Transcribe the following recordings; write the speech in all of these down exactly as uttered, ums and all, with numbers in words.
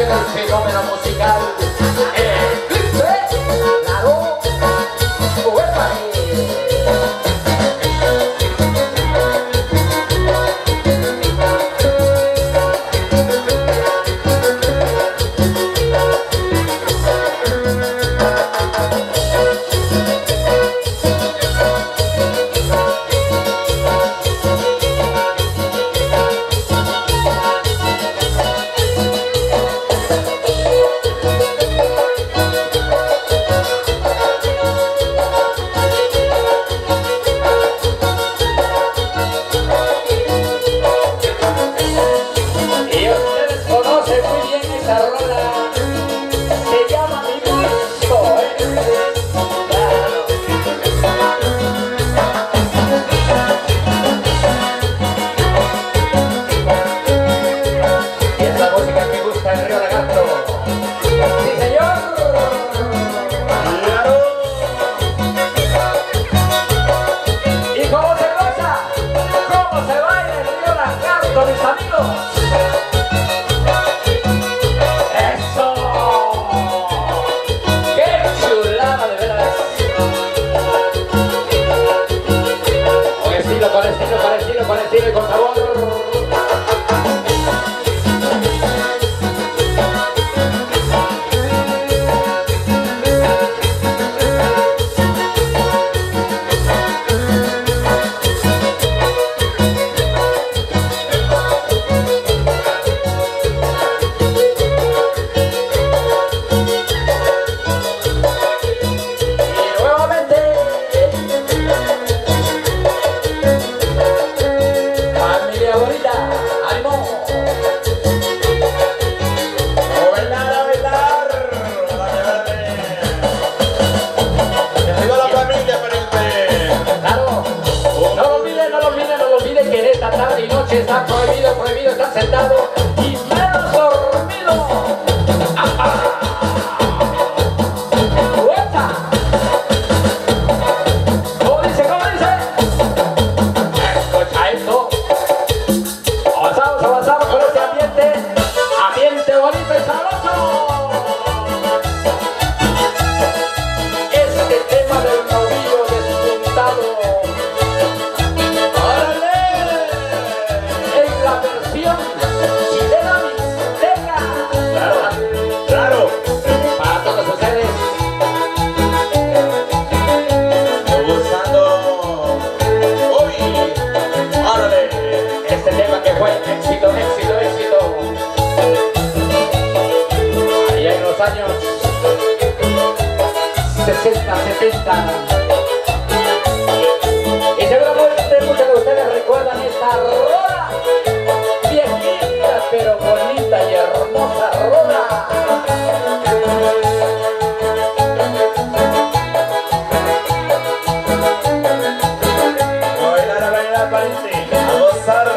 que del fenómeno musical. Eclipse, claro, ¡uepa! Está prohibido, prohibido estar sentado y menos dormido. ¡Uepa! ¿Cómo dice? ¿Cómo dice? Escucha esto. Avanzamos, avanzamos con este ambiente. Ambiente bonito y sabroso. Este tema del novillo despuntado. Chilena mixteca. Claro, claro. Para todos ustedes. Estoy gozando hoy. Órale. Este tema que fue éxito, éxito, éxito. Allá en los años sesenta, setenta. Y seguramente muchos de ustedes recuerdan esta rola. Pero bonita y hermosa rola. A bailar, a bailar, pariente, a gozar.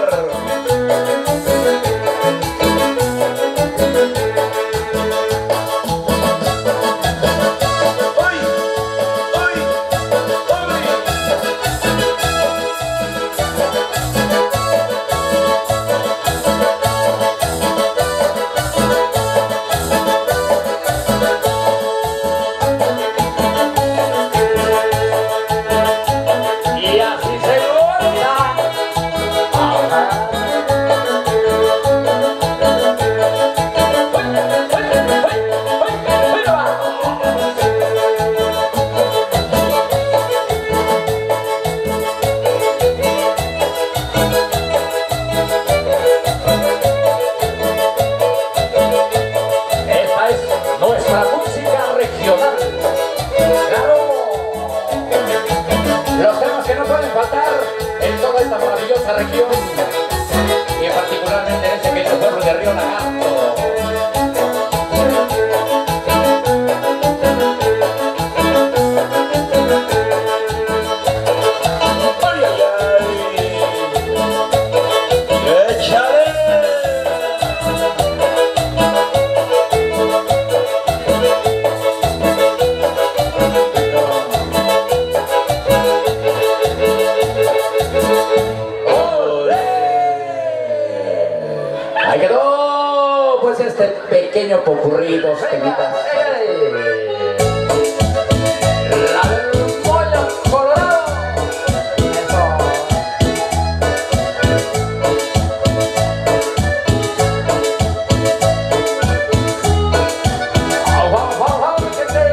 En toda esta maravillosa región y particularmente en ese bello pueblo de Río Lagarto. ¡Ay, ay, ay! ¡Échale! ¡Ahí quedó! este pequeño popurrí, dos temitas. La del pollo colorado. Eso. Vamos, vamos, vamos, vamos, gente.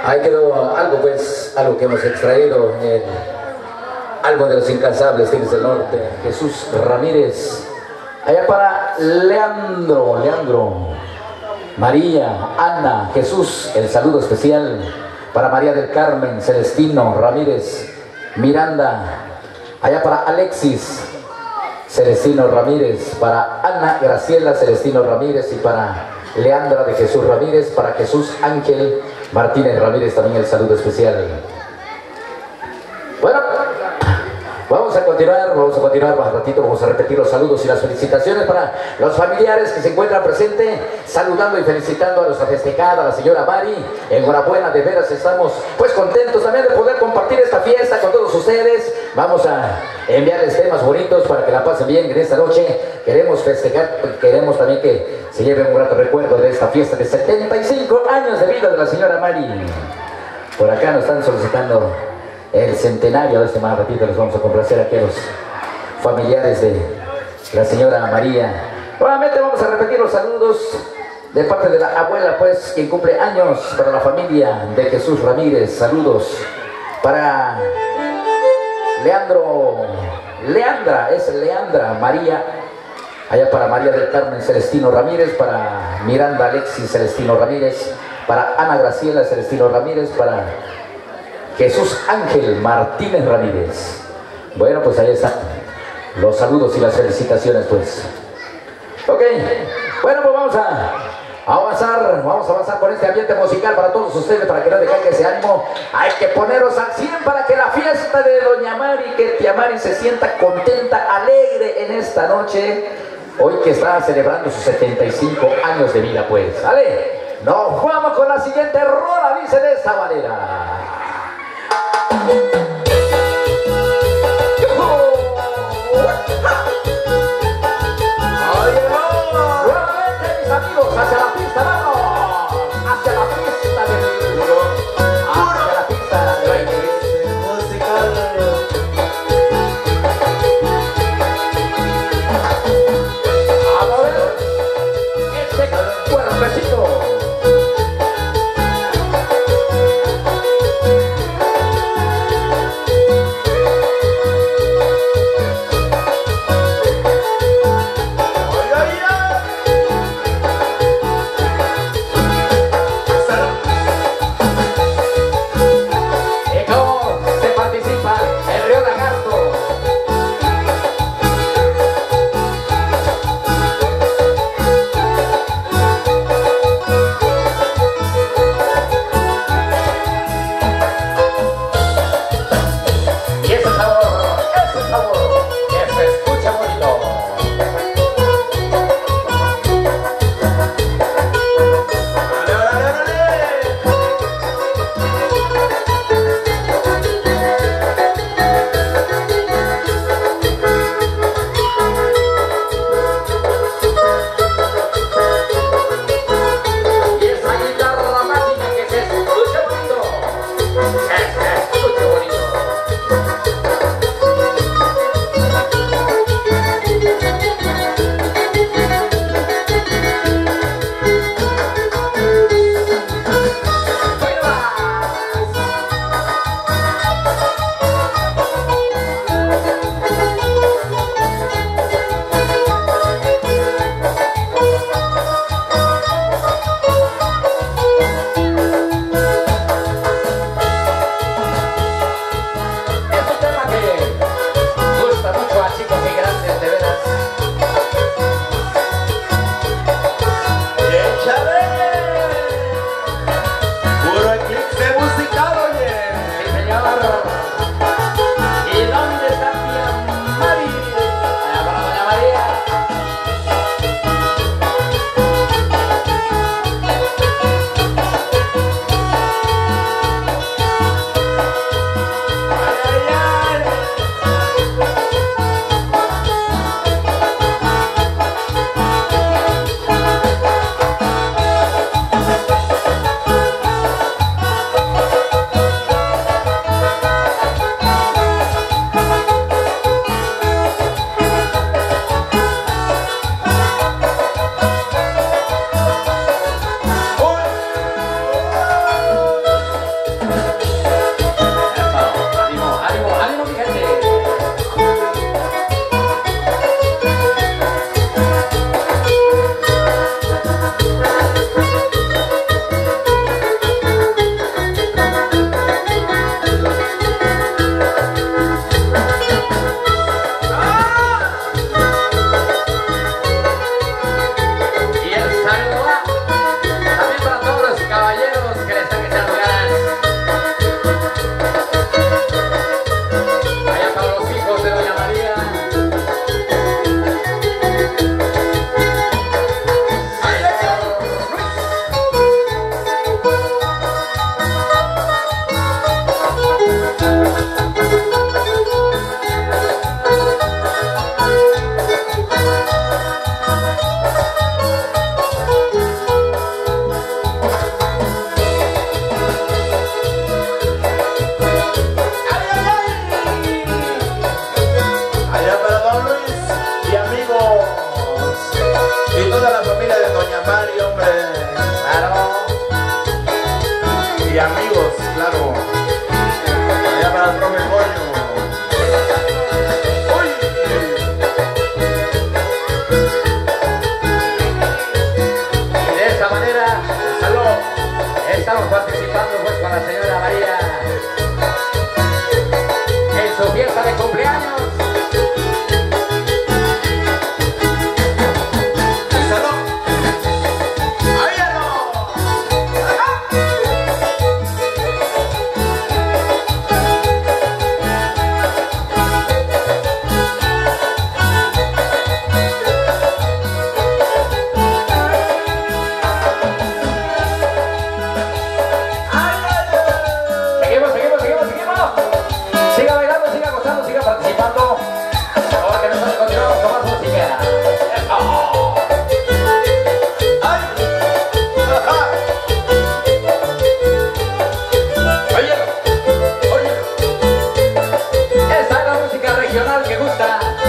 Ahí quedó algo, pues, algo que hemos extraído en el álbum de los incansables Tigres del Norte. Jesús Ramírez. Allá para Leandro, Leandro, María, Ana, Jesús, el saludo especial para María del Carmen, Celestino Ramírez, Miranda. Allá para Alexis, Celestino Ramírez, para Ana Graciela, Celestino Ramírez, y para Leandra de Jesús Ramírez, para Jesús Ángel Martínez Ramírez también el saludo especial. Bueno, vamos a continuar, vamos a continuar más ratito, vamos a repetir los saludos y las felicitaciones para los familiares que se encuentran presentes, saludando y felicitando a nuestra festejada, a la señora Mari. Enhorabuena, de veras estamos pues contentos también de poder compartir esta fiesta con todos ustedes. Vamos a enviarles temas bonitos para que la pasen bien en esta noche. Queremos festejar, queremos también que se lleven un grato recuerdo de esta fiesta de setenta y cinco años de vida de la señora Mari. Por acá nos están solicitando el centenario de este más ratito. Les vamos a complacer aquí a los familiares de la señora María. Nuevamente vamos a repetir los saludos de parte de la abuela, pues, quien cumple años, para la familia de Jesús Ramírez. Saludos para Leandro, Leandra, es Leandra María. Allá para María del Carmen Celestino Ramírez, para Miranda Alexis Celestino Ramírez, para Ana Graciela Celestino Ramírez, para Jesús Ángel Martínez Ramírez. Bueno, pues ahí están los saludos y las felicitaciones, pues. Ok, bueno, pues vamos a avanzar, vamos a avanzar con este ambiente musical para todos ustedes, para que no decaiga ese ánimo. Hay que poneros al cien para que la fiesta de doña Mari, que tía Mari se sienta contenta, alegre en esta noche, hoy que está celebrando sus setenta y cinco años de vida, pues. ¿Vale? Nos vamos con la siguiente rola, dice de esta manera. Nuevamente, mis amigos, hacia la pista, vamos, hacia la pista del puro, hacia la pista de baile musical. Vamos a ver este cuerpecito.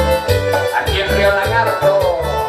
aquí en Río Lagarto.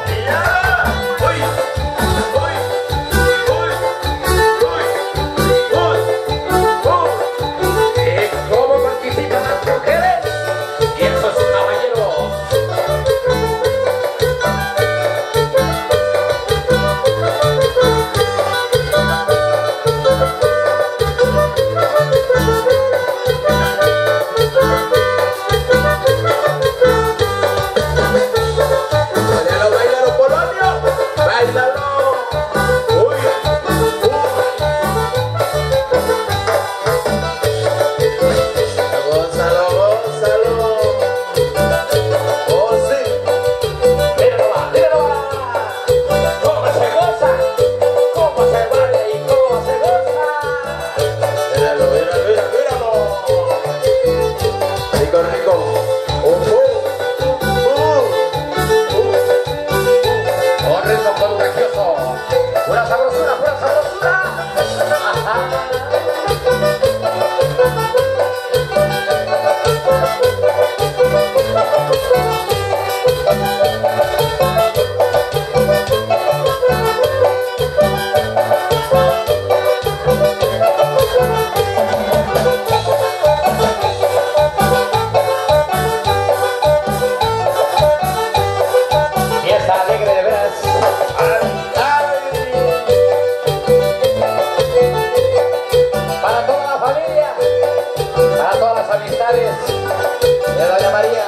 De Doña María.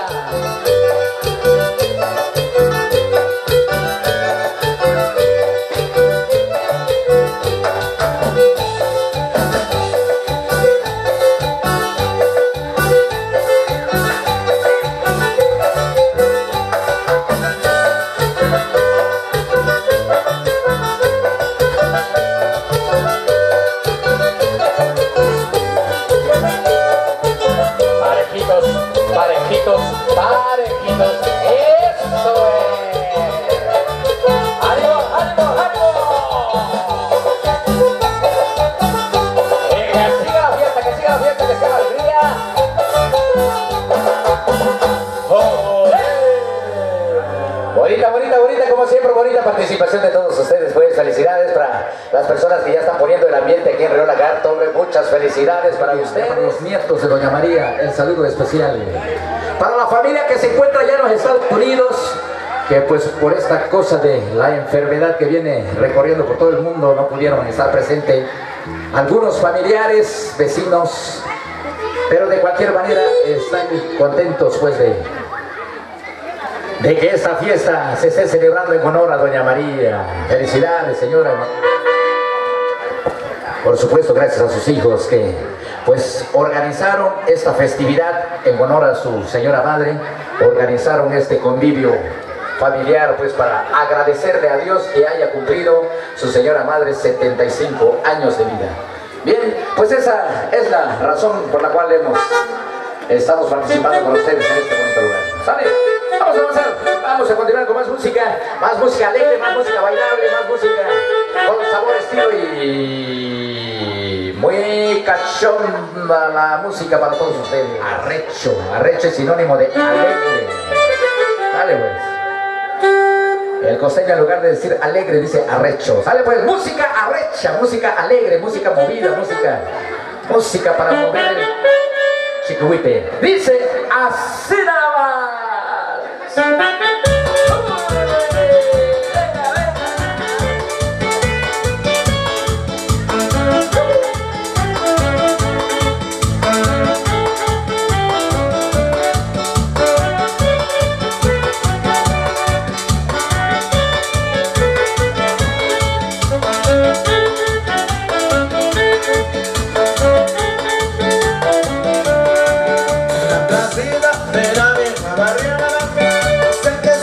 Parejitos, parejitos, eso es. ¡Ánimo, ánimo, ánimo! Eh, que siga la fiesta, que siga la fiesta, que siga la alegría. ¡Oh! Bonita, bonita, bonita, como siempre, bonita participación de todos ustedes. Pues felicidades para las personas que ya están poniendo el ambiente aquí en Río Lagarto. Hombre, muchas felicidades para ustedes. Para los nietos de Doña María, el saludo especial. Para la familia que se encuentra ya en los Estados Unidos, que pues por esta cosa de la enfermedad que viene recorriendo por todo el mundo no pudieron estar presentes. Algunos familiares, vecinos, pero de cualquier manera están contentos pues de, de que esta fiesta se esté celebrando en honor a Doña María. Felicidades, señora. Por supuesto, gracias a sus hijos que pues organizaron esta festividad en honor a su señora madre, organizaron este convivio familiar pues para agradecerle a Dios que haya cumplido su señora madre setenta y cinco años de vida. Bien, pues esa es la razón por la cual hemos, estamos participando con ustedes en este bonito lugar. ¿Sale? Vamos a avanzar, vamos a continuar con más música, más música alegre, más música bailable, más música con sabor, estilo y muy cachonda la música para todos ustedes. Arrecho, arrecho es sinónimo de alegre. Dale pues. El costeño en lugar de decir alegre dice arrecho. Sale pues, música arrecha, música alegre, música movida, música, música para mover el chiquihuite. Dice así nada más. La placida de la vieja barriada, sé que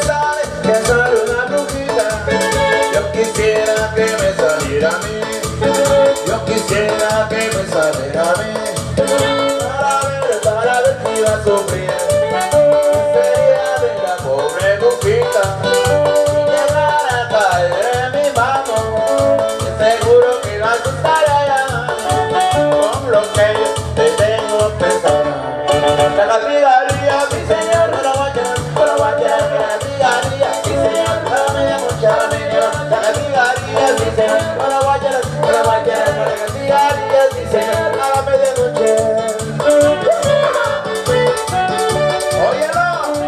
cigarrilla, sí señor, a la medianoche, a la medianoche, saca cigarrillas, sí señor, a la guayara, a la guayara, saca cigarrillas, sí señor, a la medianoche. Óyelo.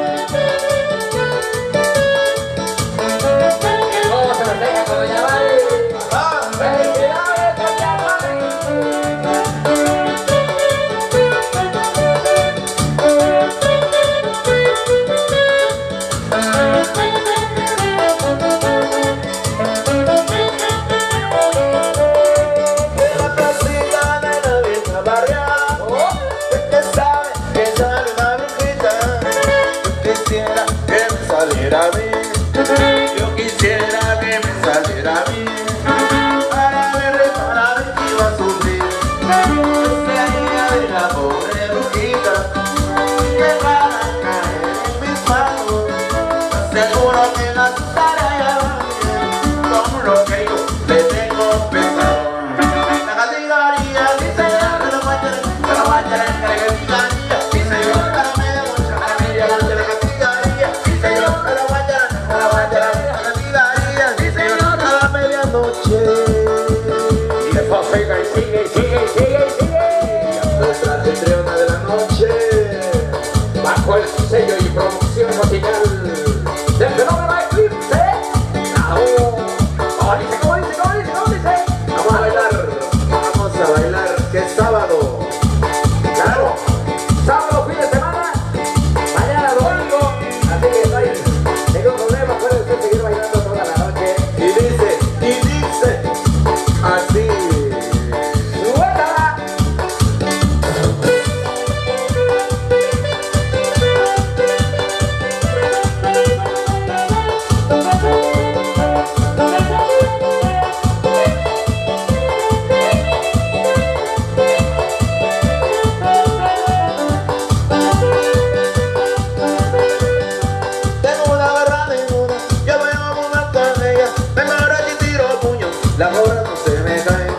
¿Cómo se nos deja con doña Mari? Ah, ¡Felicidades, doña Mari! a mí, yo quisiera que me saliera a mí, para ver, para ver que iba a sufrir, esa niña de la pobre brujita, que va a caer en mis manos, seguro que la asustará con lo que yo le tengo pensado. La cigarrilla, dice ella, que no vaya, que no vaya, que la cigarrilla, dice yo, que no me dé mucha maravilla, la cigarrilla, dice yo, que no vaya, que no vaya, la cigarrilla, dice yo, a la medianoche. Y después sigue, sigue, sigue, sigue, sigue. Hasta la treinta de la noche, Bajo el sello y producción musical del fenómeno Eclipse. ¡Bravo! ¿Cómo dice, cómo dice, cómo dice, cómo dice? vamos a bailar, vamos a bailar, que es sábado. Claro, sábado, fin de semana, mañana domingo, así que no hay ningún problema, puede usted seguir bailando toda la noche. Y dice, y dice, así. ¡Suéltala! Tengo una barra de una, yo voy a fumar con ella, me muero y tiro puño, la obra no se me cae.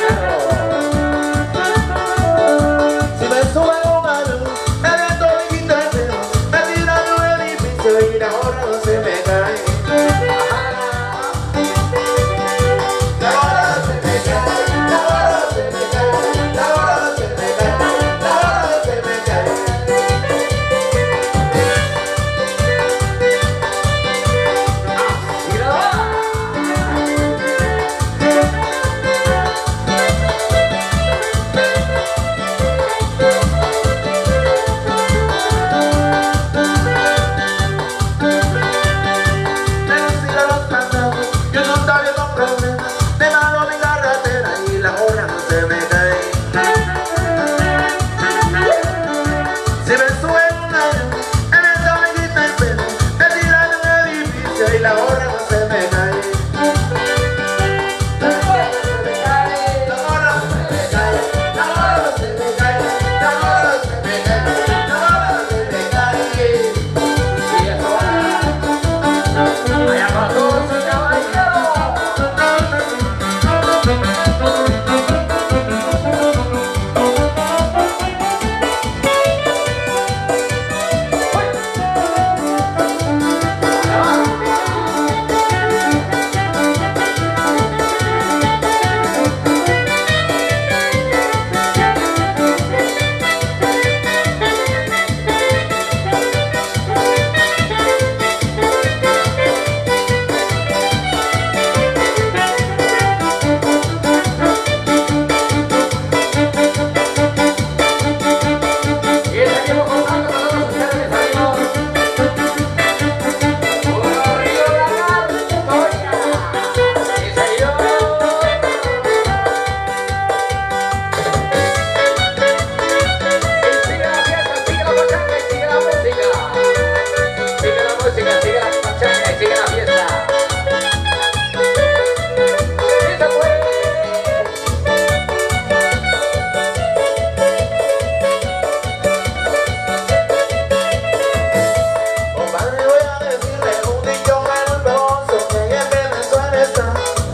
Si me sube un avión, me viento y quita el pelo, me tira de un edificio y la obra no se me cae. La obra no se me cae, la obra no se me cae, la obra no se me cae, la obra no se me cae. Me sigo los candados, yo no estaba viendo problemas, de mano mi carretera y la hora no se me cae. Si me sube un avión, me meto me quita el pelo, me tiran de un edificio y la hora no se me cae. La hora no se me cae, la hora no se me cae, la hora no se me cae, la hora no se me cae, la hora no se me cae. Y eso va. Allá con todos sus caballeros. Y seguimos contando con todos ustedes, amigos. Uno río de la California. Sí, señor. Y sigue la fiesta, sigue la pachanga y sigue la música. Sigue la música, sigue la pachanga y sigue la fiesta. Sí se puede. Compadre, voy a decirle un dicho muy famoso que en Venezuela está.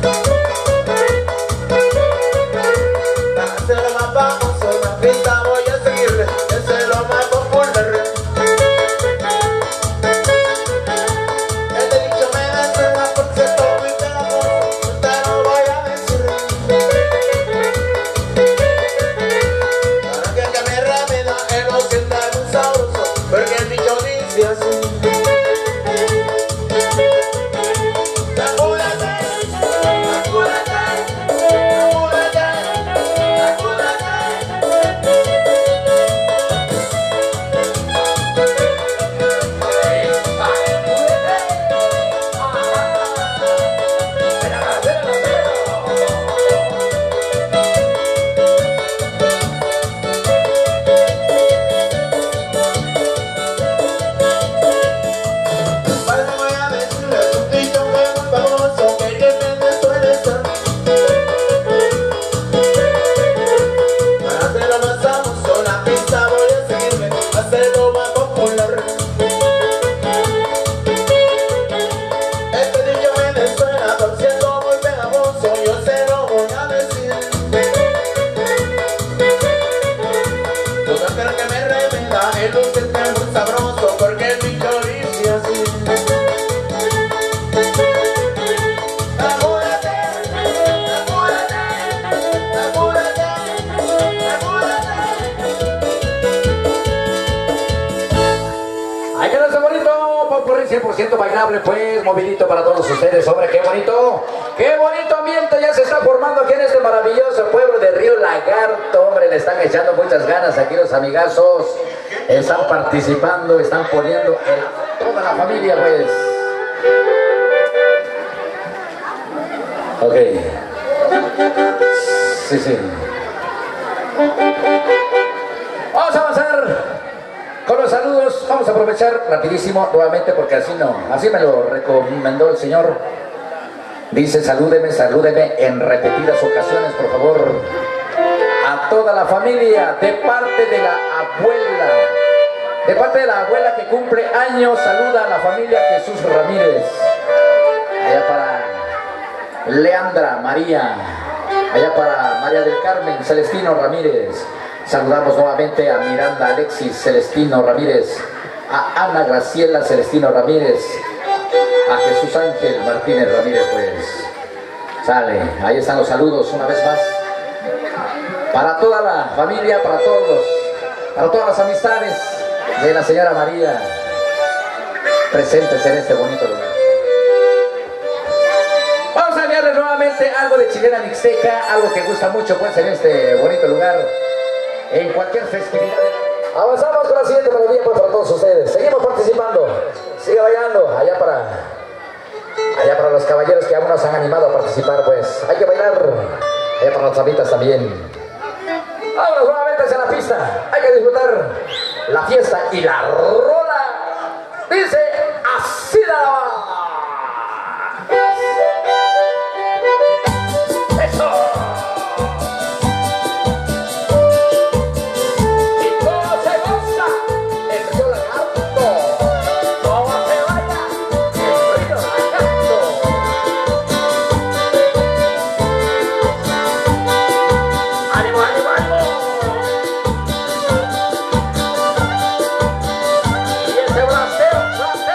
Para ser lo más famoso en la fiesta voy a seguirle, ese es lo más popular. por ciento bailable, pues, movidito para todos ustedes. Hombre, qué bonito, qué bonito ambiente ya se está formando aquí en este maravilloso pueblo de Río Lagarto. Hombre, le están echando muchas ganas aquí los amigazos. Están participando, están poniendo en toda la familia, pues. Ok. Sí, sí. Vamos a avanzar con los saludos. Vamos a aprovechar rapidísimo nuevamente porque así no, así me lo recomendó el señor. Dice salúdeme, salúdeme en repetidas ocasiones, por favor. A toda la familia, de parte de la abuela. De parte de la abuela que cumple años, saluda a la familia Jesús Ramírez. Allá para Leandra María. Allá para María del Carmen Celestino Ramírez. Saludamos nuevamente a Miranda Alexis Celestino Ramírez, a Ana Graciela Celestino Ramírez, a Jesús Ángel Martínez Ramírez, pues. Sale, ahí están los saludos una vez más. Para toda la familia, para todos, para todas las amistades de la señora María, presentes en este bonito lugar. Vamos a enviarles nuevamente algo de chilena mixteca, algo que gusta mucho, pues, en este bonito lugar. En cualquier festividad. Avanzamos con la siguiente melodía, pues, para todos ustedes. Seguimos participando. Sigue bailando. Allá para allá para los caballeros que aún no se han animado a participar, pues. Hay que bailar. Allá para las chamitas también. Vámonos nuevamente hacia la pista. Hay que disfrutar la fiesta y la rola. Dice así la. Brasil, Brasil.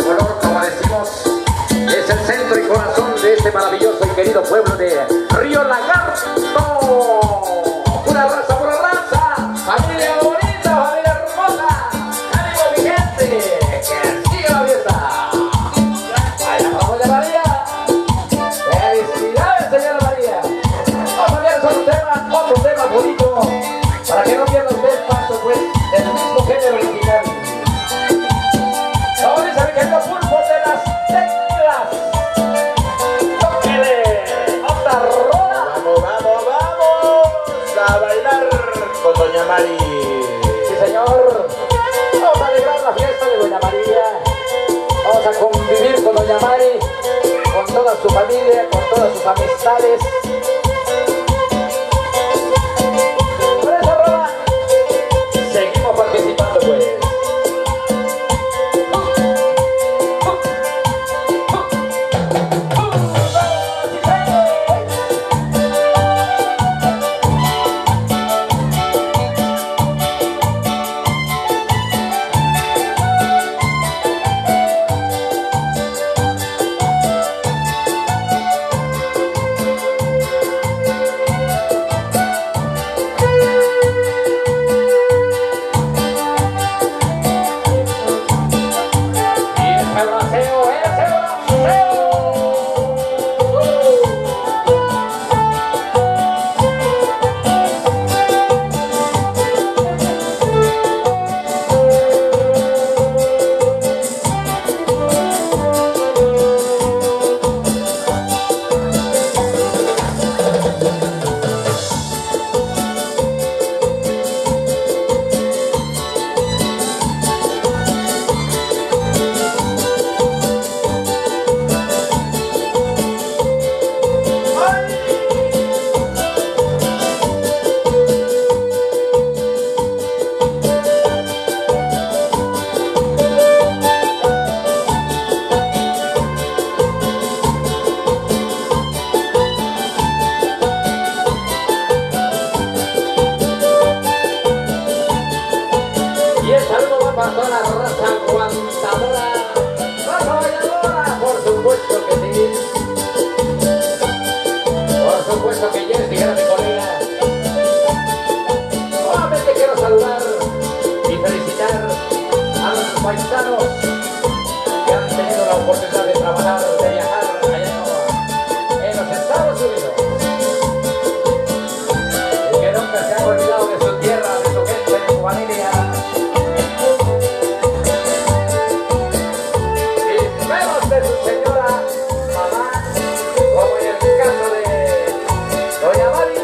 color, como decimos, es el centro y corazón de este maravilloso y querido pueblo de Río Lagarto. Pura raza, pura raza, familia bonita, familia hermosa, ánimo mi gente, que siga la fiesta. Allá vamos de María. Felicidades, señora María. Vamos a ver otro tema, otro tema bonito, para que no pierda usted paso, pues, del mismo género original. Ahora dice mi querido Pulpo de las teclas. ¡Tóquele! ¡Otra rola! Vamos, vamos, vamos a bailar con Doña Mari. Sí, señor. Vamos a alegrar la fiesta de Doña María. Vamos a convivir con Doña Mari, con toda su familia, con todas sus amistades. Por esa rola seguimos participando, pues. Para toda la raza aguantadora, raza bailadora, por supuesto que sí. Por supuesto que ya dijera mi colega. Nuevamente quiero saludar y felicitar a los paisanos que han tenido la oportunidad de trabajar, de viajar allá en los Estados Unidos. Y que nunca se han olvidado de su tierra, de su gente, de su familia. De su señora mamá, como en el caso de Doña Mari.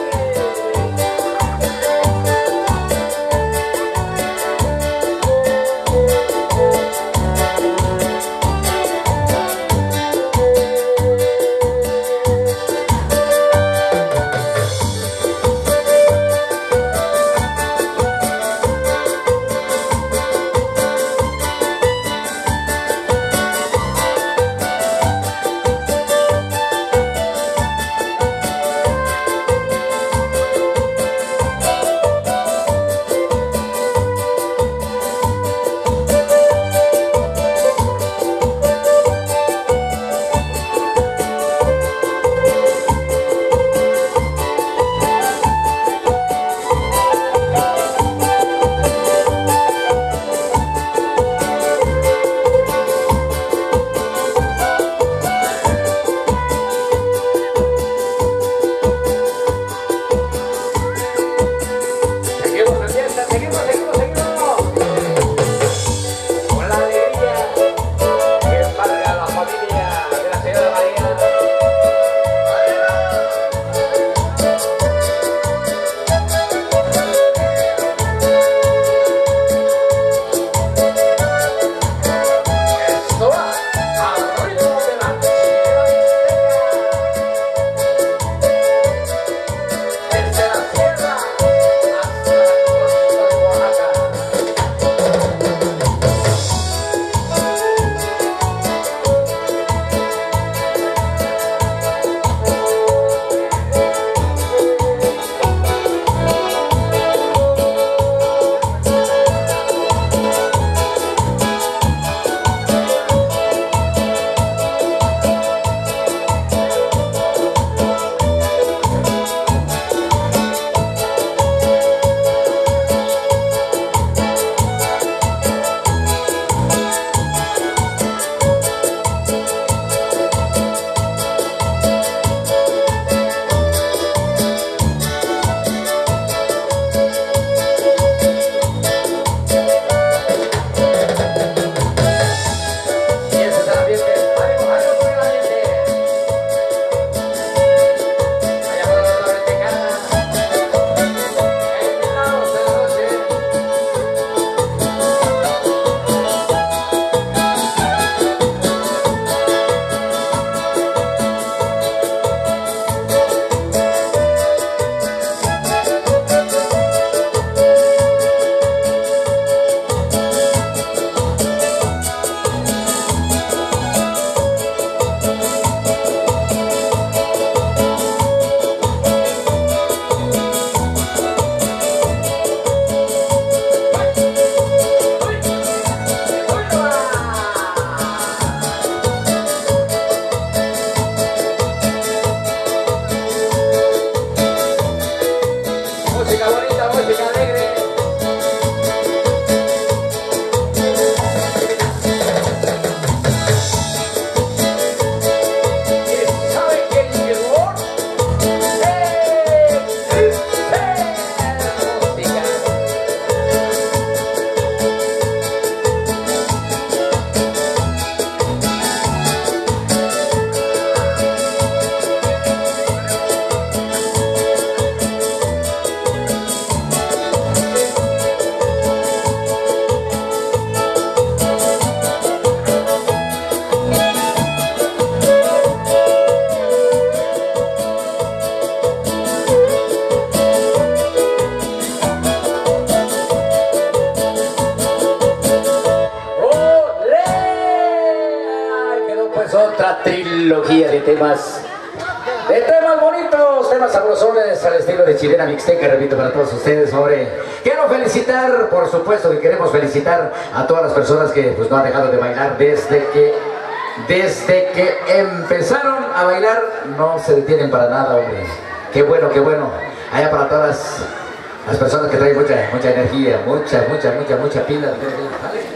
es otra trilogía de temas, de temas bonitos, temas sabrosones al estilo de chilena mixteca, repito, para todos ustedes, hombre. Quiero felicitar, por supuesto que queremos felicitar a todas las personas que pues no han dejado de bailar desde que, desde que empezaron a bailar, no se detienen para nada, hombre. Qué bueno, qué bueno. Allá para todas las personas que traen mucha, mucha energía, mucha, mucha, mucha, mucha pila. ¿Vale?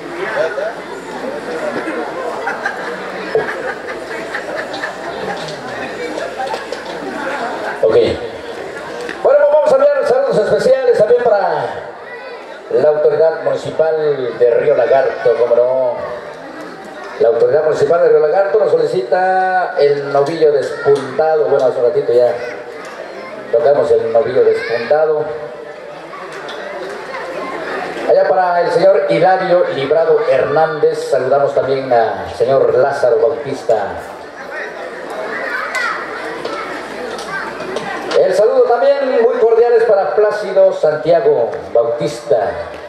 Ok. Bueno, pues vamos a enviar saludos especiales también para la autoridad municipal de Río Lagarto, como no. La autoridad municipal de Río Lagarto nos solicita el novillo despuntado. Bueno, hace un ratito ya tocamos el novillo despuntado. Allá para el señor Hilario Librado Hernández, saludamos también al señor Lázaro Bautista. El saludo también muy cordiales para Plácido Santiago Bautista.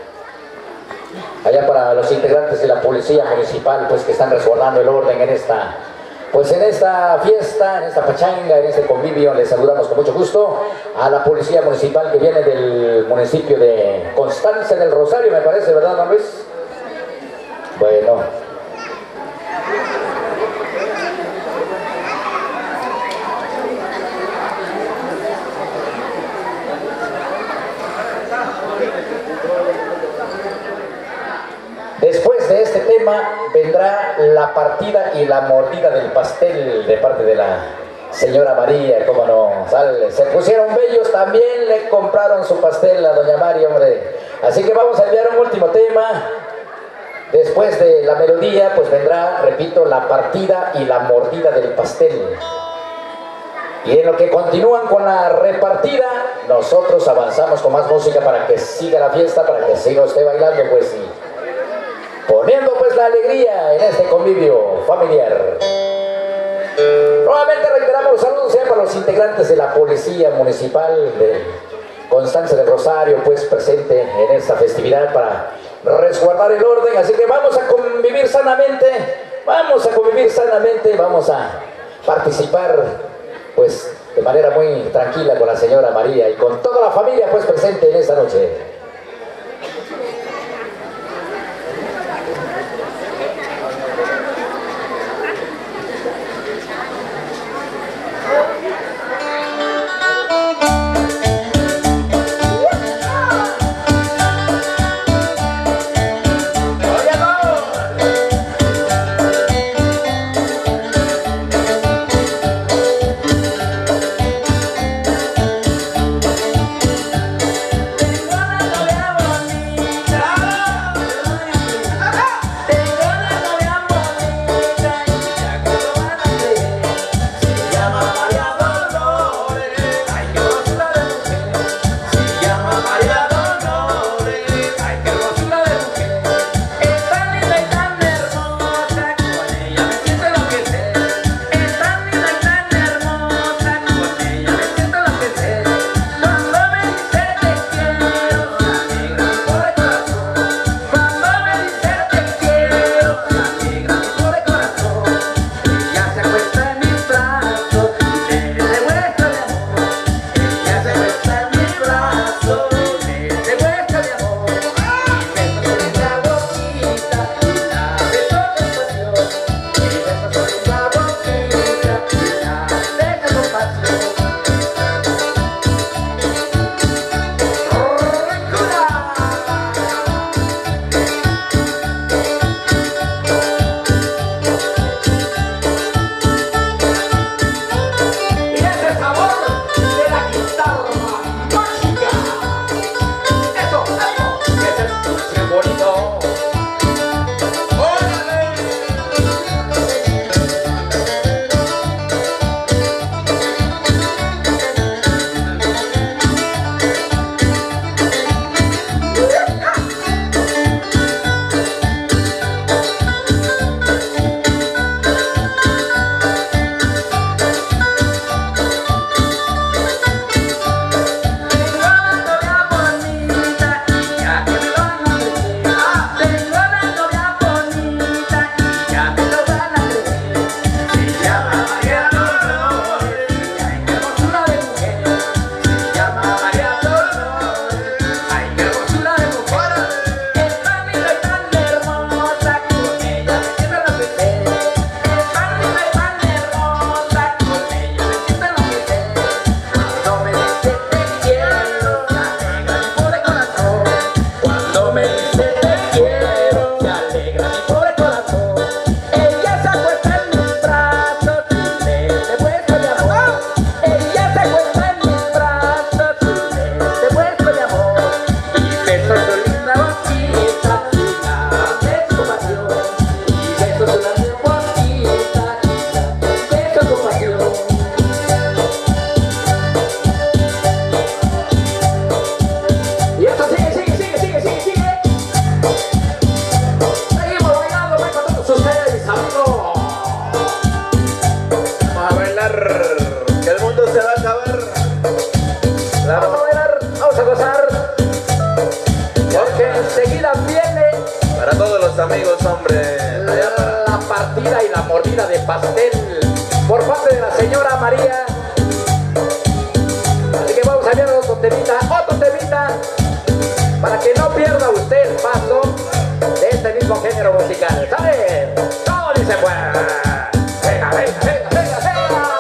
Allá para los integrantes de la policía municipal, pues que están resguardando el orden en esta, pues en esta fiesta, en esta pachanga, en este convivio. Les saludamos con mucho gusto a la policía municipal que viene del municipio de Constanza del Rosario, me parece, ¿verdad, don Luis? Bueno. Después de este tema vendrá la partida y la mordida del pastel de parte de la señora María, cómo no, sale. Se pusieron bellos, también le compraron su pastel a doña María, hombre. Así que vamos a enviar un último tema. Después de la melodía, pues vendrá, repito, la partida y la mordida del pastel. Y en lo que continúan con la repartida, nosotros avanzamos con más música para que siga la fiesta, para que siga usted bailando, pues sí. Poniendo pues la alegría en este convivio familiar. Nuevamente reiteramos los saludos ya para los integrantes de la policía municipal de Constanza del Rosario, pues presente en esta festividad para resguardar el orden. Así que vamos a convivir sanamente, vamos a convivir sanamente, vamos a participar pues de manera muy tranquila con la señora María y con toda la familia pues presente en esta noche. Para mordida y la mordida de pastel por parte de la señora María. Así que vamos a ver otro temita, otro temita, para que no pierda usted el paso de este mismo género musical. ¿Sale? Todo dice pues. Venga, venga, venga, venga, venga.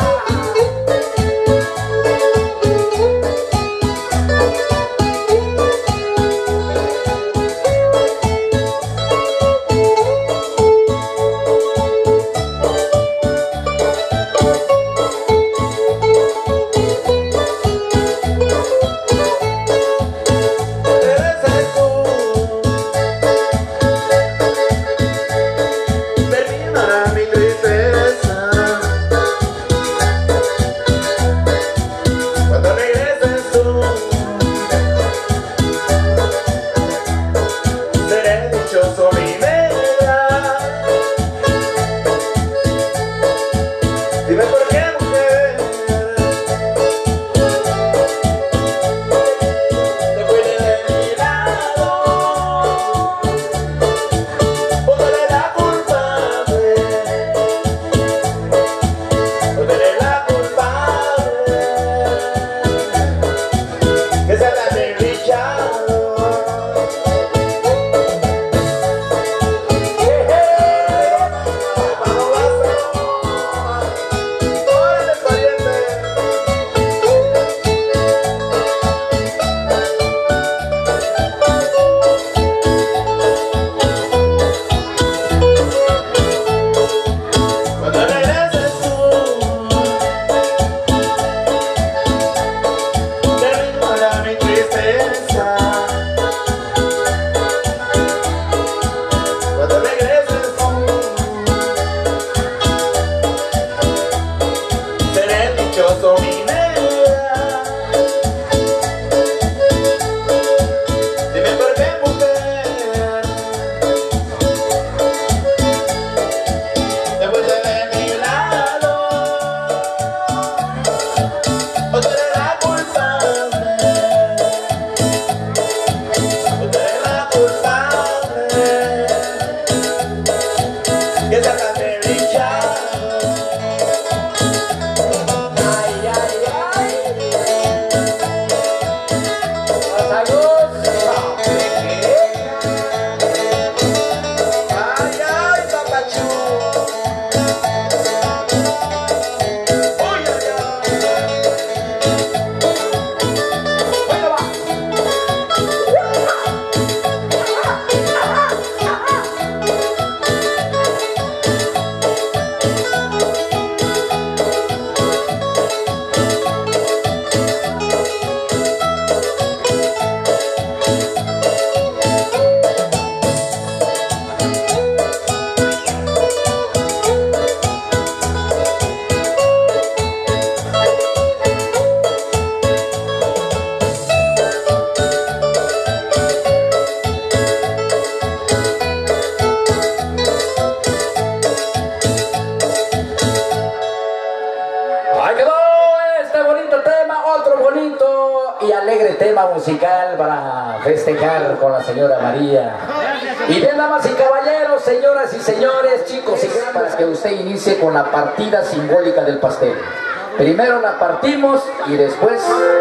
Musical para festejar con la señora María. Y bien, damas y caballeros, señoras y señores, chicos y grandes, para que usted inicie con la partida simbólica del pastel. Primero la partimos y después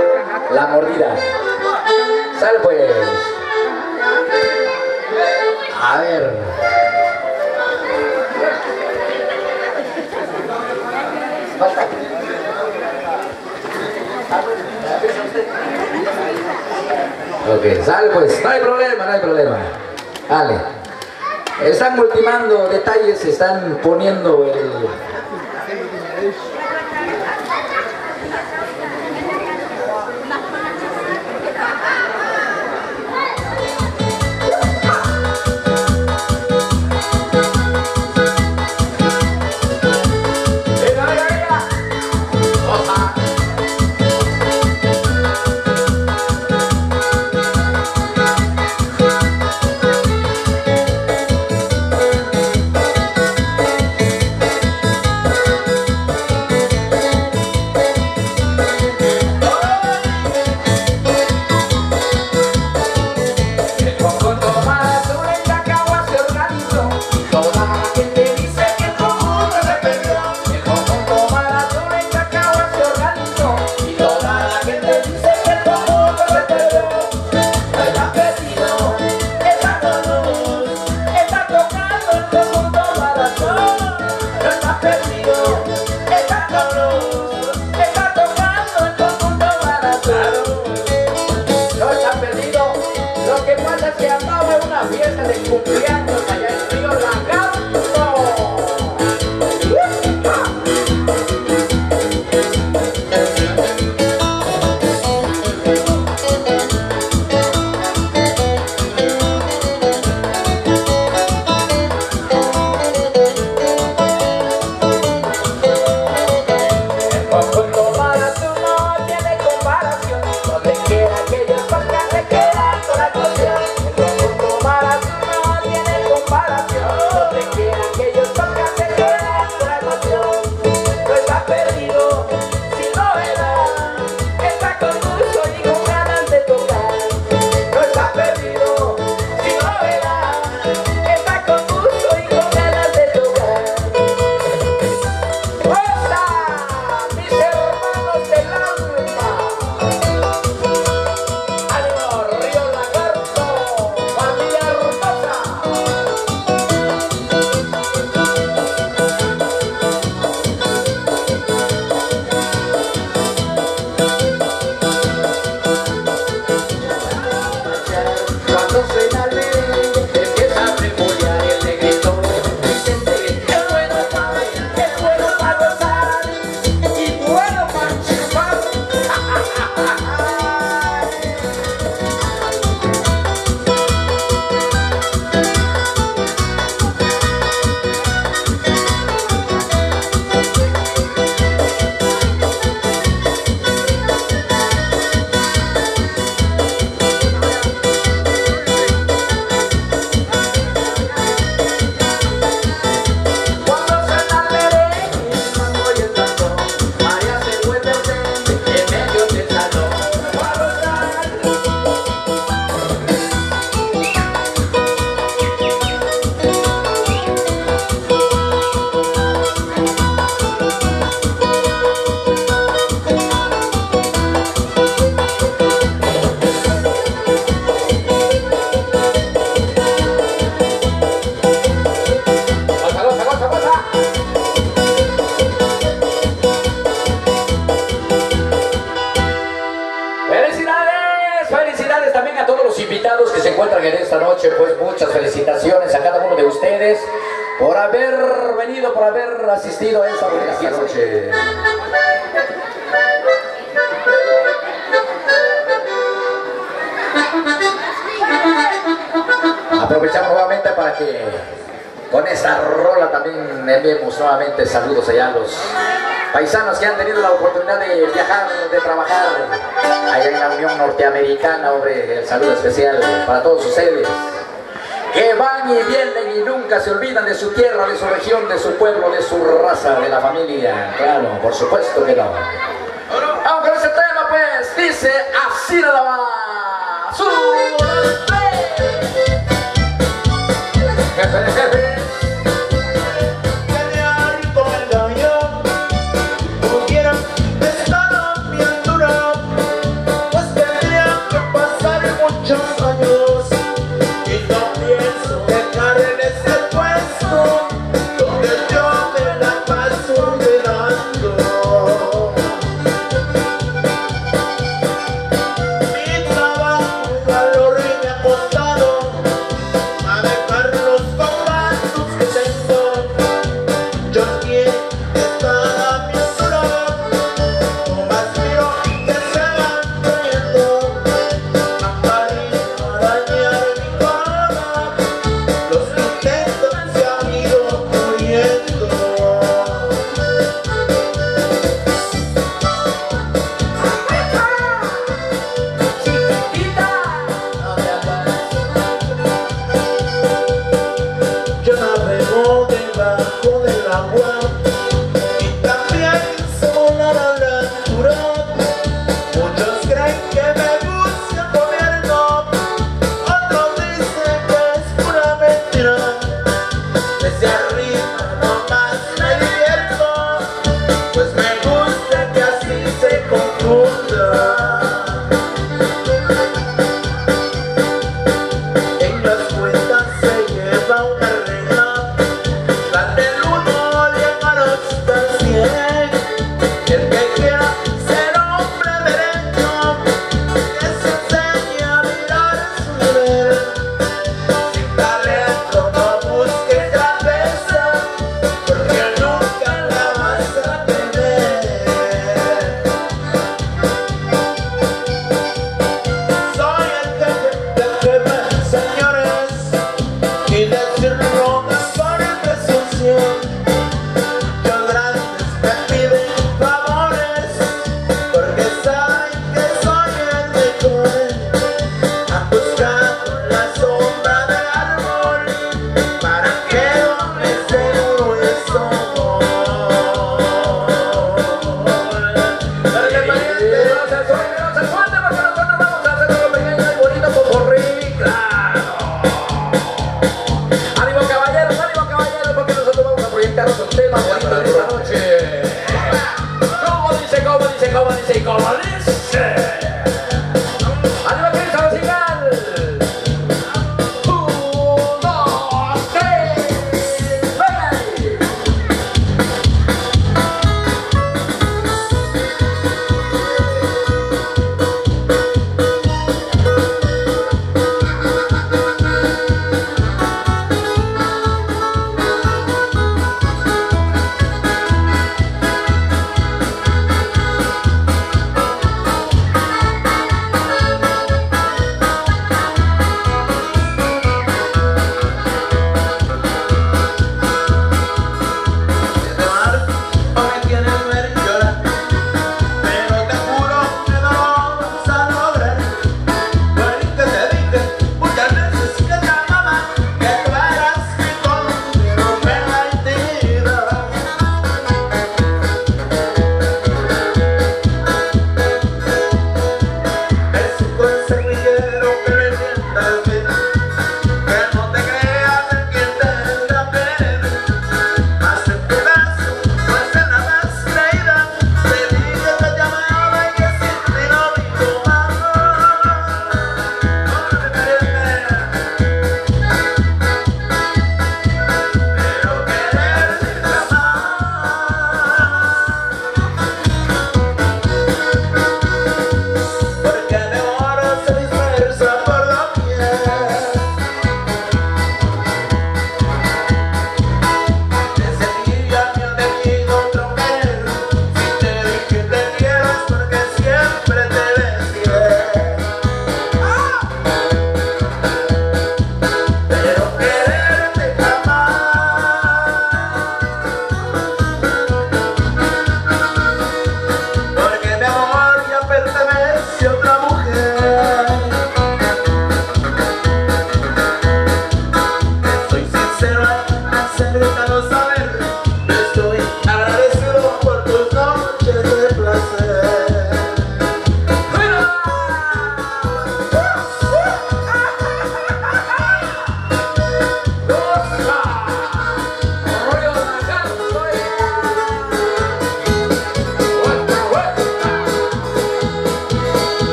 la mordida. Sal pues. A ver. Ok, sal pues, no hay problema, no hay problema. Vale. Están ultimando detalles, están poniendo el... noche, pues muchas felicitaciones a cada uno de ustedes por haber venido, por haber asistido a esta bonita noche. Aprovechamos nuevamente para que con esta rola también enviemos nuevamente saludos allá a los paisanos que han tenido la oportunidad de viajar, de trabajar allá en la Unión Norteamericana. Hombre, el saludo especial para todos ustedes que van y vienen y nunca se olvidan de su tierra, de su región, de su pueblo, de su raza, de la familia. Claro, por supuesto que no. Vamos con ese tema, pues, dice así nada más. Jefe, jefe.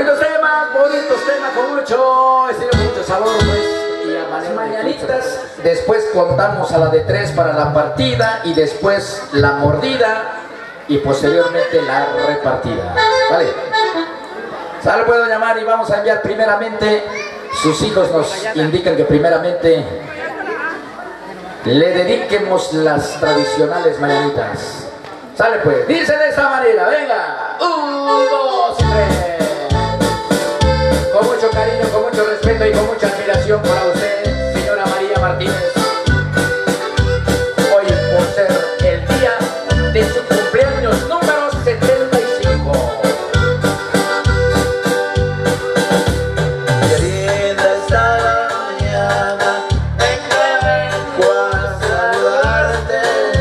Bonitos temas, bonitos temas con mucho estilo, con mucho sabor, pues. Y a las mañanitas, después contamos a la de tres para la partida y después la mordida y posteriormente la repartida. ¿Vale? Sale, puedo llamar y vamos a enviar primeramente. Sus hijos nos indican que primeramente le dediquemos las tradicionales mañanitas. Sale pues, dice de esta manera, venga, un, dos, tres. Con mucho cariño, con mucho respeto y con mucha admiración para usted, señora María Martínez. Hoy por ser el día de su cumpleaños número setenta y cinco. Qué linda está la mañana en que vengo a saludarte.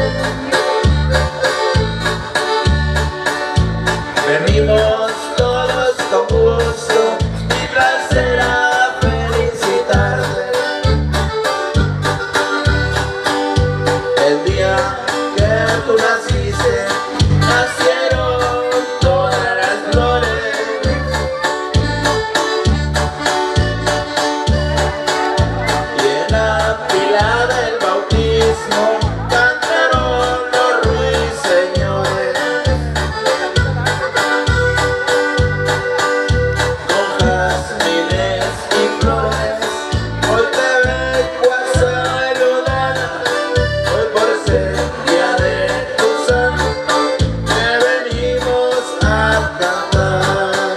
Venimos todos con gusto y placer a felicitarte. El día que tú naciste, nacieron todas las flores. Y en la pila del bautismo cantaron los ruiseñores. Con jazmines y flores, hoy te vengo a saludar. Hoy por ser día de tu santo, te venimos a cantar.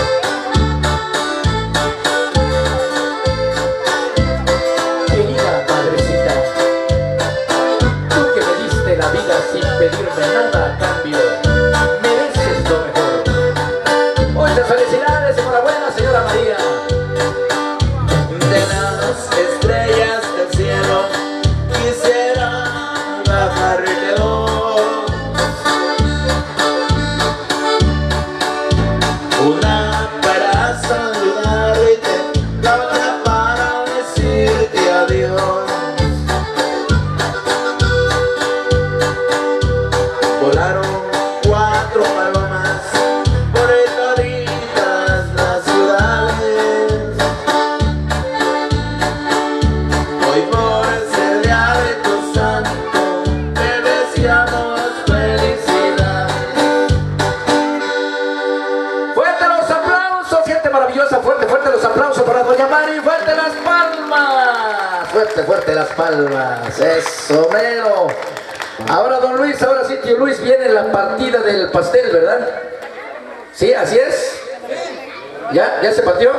Querida madrecita, tú que me diste la vida sin pedirme nada a cambio, mereces lo mejor. Muchas felicidades, enhorabuena, señora María. De las estrellas del cielo quisiera bajarte dos. Una para saludarte, la otra para decirte adiós. Volaron cuatro palomas por toditas las ciudades. Hoy por ser día de tu santo, te deseamos felicidad. Fuerte los aplausos, gente maravillosa, fuerte, fuerte los aplausos para doña Mari, fuerte las palmas, fuerte, fuerte las palmas, eso mero. Ahora don Luis, ahora sí tío Luis, viene la partida del pastel, ¿verdad? Sí, así es. ¿Ya? ¿Ya se partió?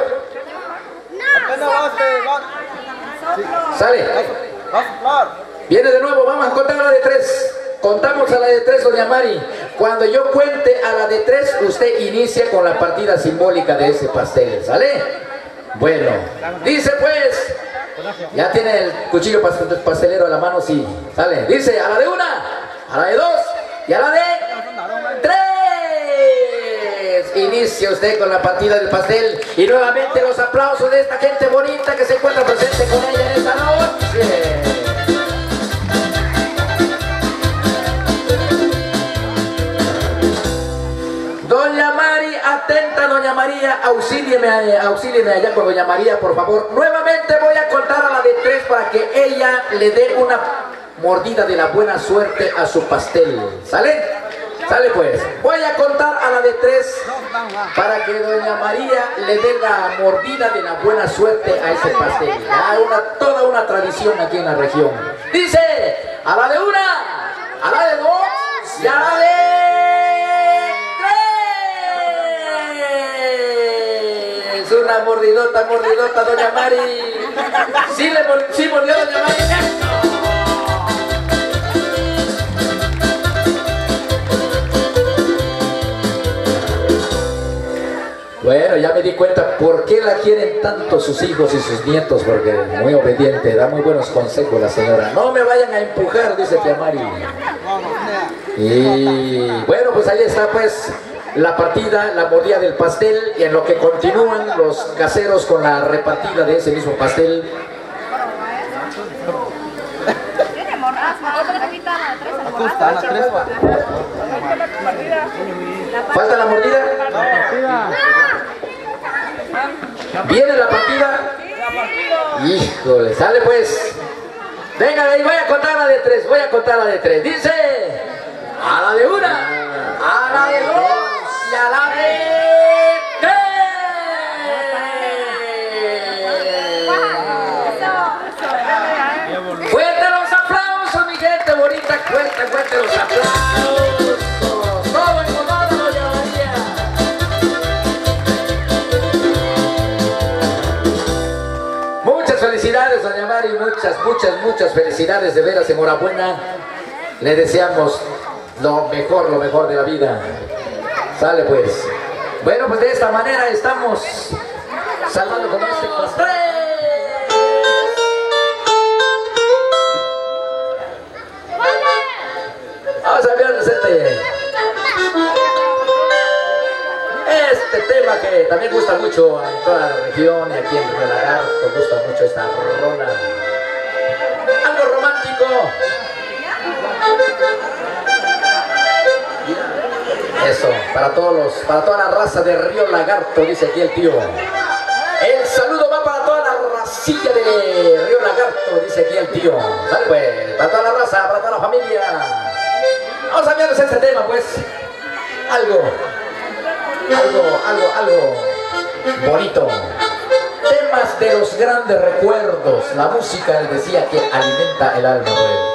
Sale. Viene de nuevo, vamos a contar a la de tres. Contamos a la de tres, doña Mari. Cuando yo cuente a la de tres, usted inicia con la partida simbólica de ese pastel, ¿sale? Bueno, dice pues, ya tiene el cuchillo pastelero a la mano, sí, sale. Dice a la de una, a la de dos y a la de tres. Inicia usted con la partida del pastel y nuevamente los aplausos de esta gente bonita que se encuentra presente con ella en esta noche. Doña Mari, atenta doña María, auxílieme, auxílieme allá con doña María, por favor. Nuevamente voy a contar a la de tres para que ella le dé una mordida de la buena suerte a su pastel. ¿Sale? Sale pues. Voy a contar a la de tres para que doña María le dé la mordida de la buena suerte a ese pastel. Hay una, toda una tradición aquí en la región. Dice, a la de una, a la de dos y a la de tres. Una mordidota, mordidota, doña Mari. Sí, le mor sí mordió doña Mari. Bueno, ya me di cuenta por qué la quieren tanto sus hijos y sus nietos, porque muy obediente, da muy buenos consejos la señora. No me vayan a empujar, dice tía Mari. Y bueno, pues ahí está pues la partida, la mordida del pastel, y en lo que continúan los caseros con la repartida de ese mismo pastel. ¿Falta la mordida? ¿Viene la partida? Híjole, sale pues. Venga, de ahí voy a contar la de tres, voy a contar la de tres. Dice, a la de una, a la de dos y a la de tres. Fuerte los aplausos, mi gente bonita, fuerte, fuerte los aplausos. Todo incomodado lo llevaría. Muchas felicidades, doña Mari, muchas, muchas, muchas felicidades, de veras, enhorabuena. Le deseamos lo mejor, lo mejor de la vida. Sale pues. Bueno, pues de esta manera estamos salvando con este postre. Vamos a enviarles este Este tema que también gusta mucho en toda la región y aquí en Río Lagarto, gusta mucho esta rola. Algo romántico. Eso, para todos los, para toda la raza de Río Lagarto, dice aquí el tío. El saludo va para toda la racilla de Río Lagarto, dice aquí el tío. ¿Sale pues? Para toda la raza, para toda la familia. Vamos a enviarles este tema pues. Algo. Algo, algo, algo bonito. Temas de los grandes recuerdos. La música, él decía, que alimenta el alma, güey.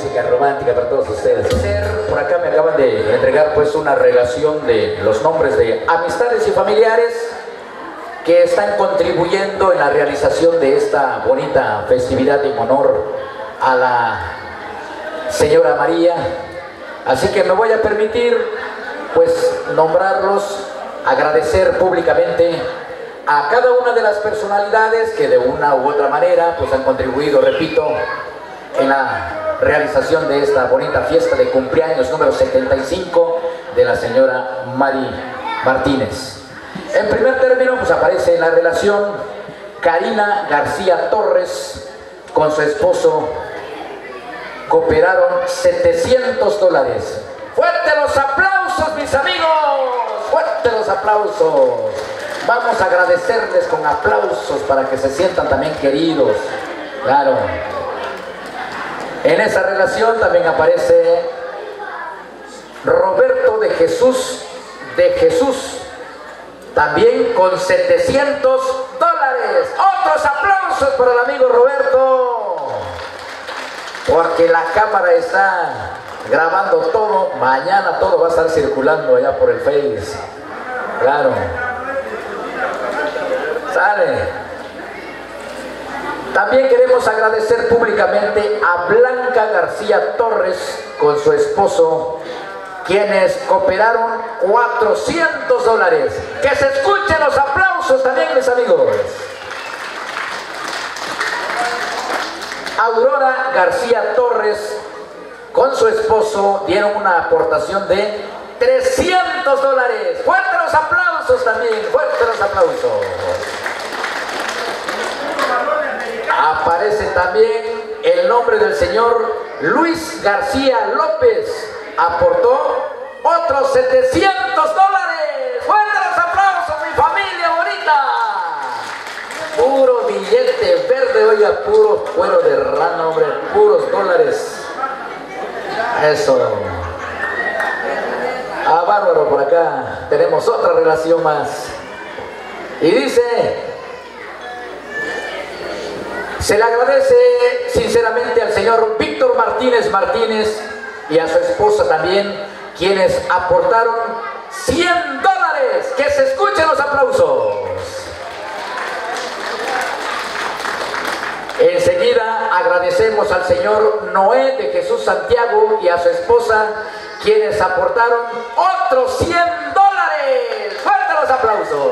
música romántica para todos ustedes. Por acá me acaban de entregar pues una relación de los nombres de amistades y familiares que están contribuyendo en la realización de esta bonita festividad en honor a la señora María. Así que me voy a permitir pues nombrarlos, agradecer públicamente a cada una de las personalidades que de una u otra manera pues han contribuido, repito, en la realización de esta bonita fiesta de cumpleaños número setenta y cinco de la señora Mari Martínez. En primer término pues aparece en la relación Karina García Torres con su esposo, cooperaron setecientos dólares. ¡Fuerte los aplausos, mis amigos! ¡Fuerte los aplausos! Vamos a agradecerles con aplausos para que se sientan también queridos. Claro. En esa relación también aparece Roberto de Jesús de Jesús, también con setecientos dólares. Otros aplausos para el amigo Roberto, porque la cámara está grabando todo. Mañana todo va a estar circulando allá por el Face. Claro. Sale. También queremos agradecer públicamente a Blanca García Torres con su esposo, quienes cooperaron cuatrocientos dólares. Que se escuchen los aplausos también, mis amigos. Aurora García Torres con su esposo dieron una aportación de trescientos dólares. Fuerte los aplausos también, fuerte los aplausos. Aparece también el nombre del señor Luis García López, aportó otros setecientos dólares. ¡Fuerte los aplausos, mi familia bonita! Puro billete verde, oiga, puro cuero de rana, hombre, puros dólares. Eso. Ah, bárbaro, por acá tenemos otra relación más. Y dice: se le agradece sinceramente al señor Víctor Martínez Martínez y a su esposa también, quienes aportaron cien dólares. Que se escuchen los aplausos. Enseguida agradecemos al señor Noé de Jesús Santiago y a su esposa, quienes aportaron otros cien dólares. ¡Fuerte los aplausos!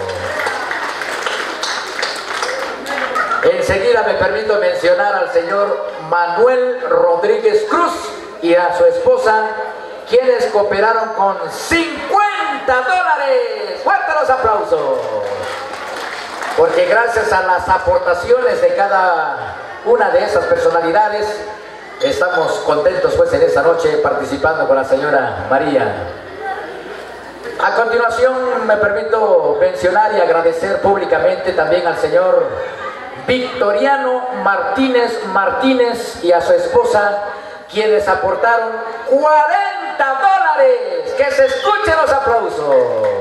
Enseguida me permito mencionar al señor Manuel Rodríguez Cruz y a su esposa, quienes cooperaron con cincuenta dólares. ¡Fuerte los aplausos! Porque gracias a las aportaciones de cada una de esas personalidades, estamos contentos pues en esta noche participando con la señora María. A continuación me permito mencionar y agradecer públicamente también al señor Victoriano Martínez Martínez y a su esposa, quienes aportaron cuarenta dólares. Que se escuchen los aplausos.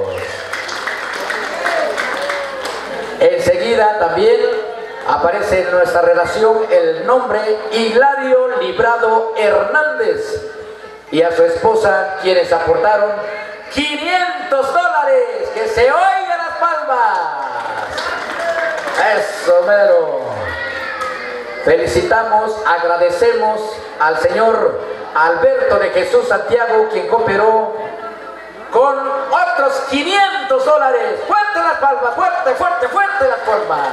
Enseguida también aparece en nuestra relación el nombre Hilario Librado Hernández y a su esposa, quienes aportaron quinientos dólares. Que se oigan las palmas. Eso, mero. Felicitamos, agradecemos al señor Alberto de Jesús Santiago, quien cooperó con otros quinientos dólares. Fuerte las palmas, fuerte, fuerte, fuerte las palmas.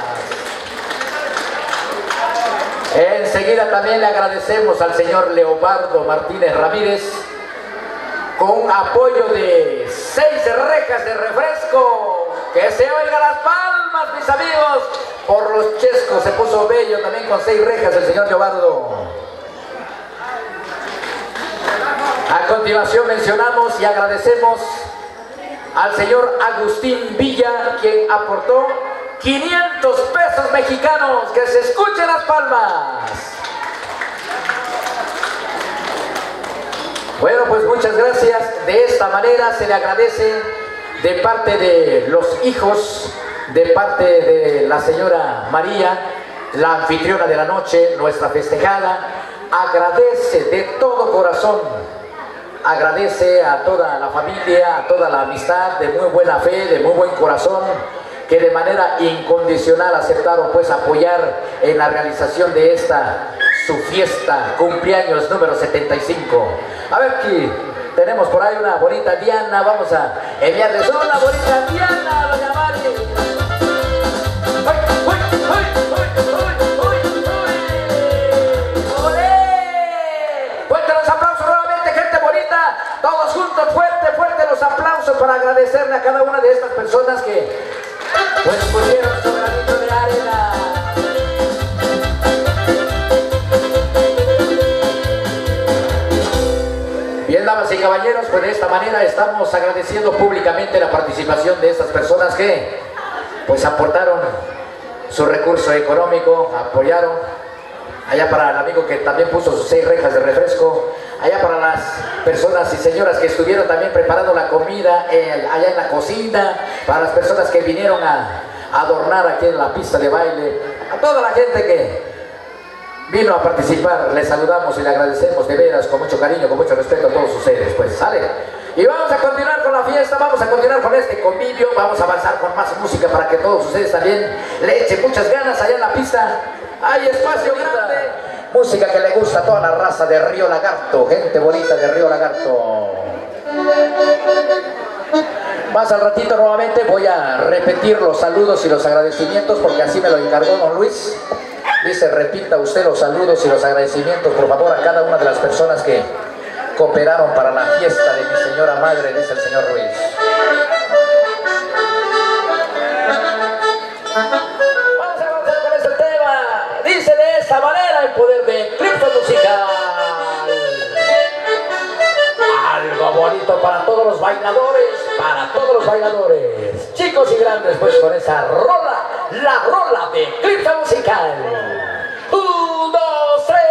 Enseguida también le agradecemos al señor Leobardo Martínez Ramírez con apoyo de seis rejas de refresco. Que se oigan las palmas, mis amigos. Por los chescos se puso bello también con seis rejas el señor Leobardo. A continuación mencionamos y agradecemos al señor Agustín Villa, quien aportó quinientos pesos mexicanos. Que se escuchen las palmas. Bueno, pues muchas gracias. De esta manera se le agradece de parte de los hijos, de parte de la señora María, la anfitriona de la noche, nuestra festejada, agradece de todo corazón, agradece a toda la familia, a toda la amistad de muy buena fe, de muy buen corazón, que de manera incondicional aceptaron pues apoyar en la realización de esta su fiesta, cumpleaños número setenta y cinco. A ver, aquí tenemos por ahí una bonita Diana, vamos a enviarles una bonita Diana, doña Mari. Fuerte los aplausos nuevamente, gente bonita, todos juntos, fuerte, fuerte los aplausos para agradecerle a cada una de estas personas que pues pusieron su granito de arena. Bien, damas y caballeros, pues de esta manera estamos agradeciendo públicamente la participación de estas personas que pues aportaron su recurso económico, apoyaron. Allá para el amigo que también puso sus seis rejas de refresco, allá para las personas y señoras que estuvieron también preparando la comida eh, allá en la cocina, para las personas que vinieron a, a adornar aquí en la pista de baile, a toda la gente que vino a participar, les saludamos y le agradecemos de veras, con mucho cariño, con mucho respeto a todos ustedes, pues sale. Y vamos a continuar con la fiesta, vamos a continuar con este convivio, vamos a avanzar con más música para que todos ustedes también le echen muchas ganas allá en la pista. Hay espacio grande, música que le gusta a toda la raza de Río Lagarto, gente bonita de Río Lagarto. Más al ratito nuevamente voy a repetir los saludos y los agradecimientos porque así me lo encargó don Luis. Dice, repita usted los saludos y los agradecimientos por favor a cada una de las personas que cooperaron para la fiesta de mi señora madre, dice el señor Ruiz. Vamos a avanzar con este tema. Dice de esta manera el poder de Eclipse Musical. Algo bonito para todos los bailadores, para todos los bailadores, chicos y grandes, pues con esa rola, la rola de Eclipse Musical. Un, dos, tres.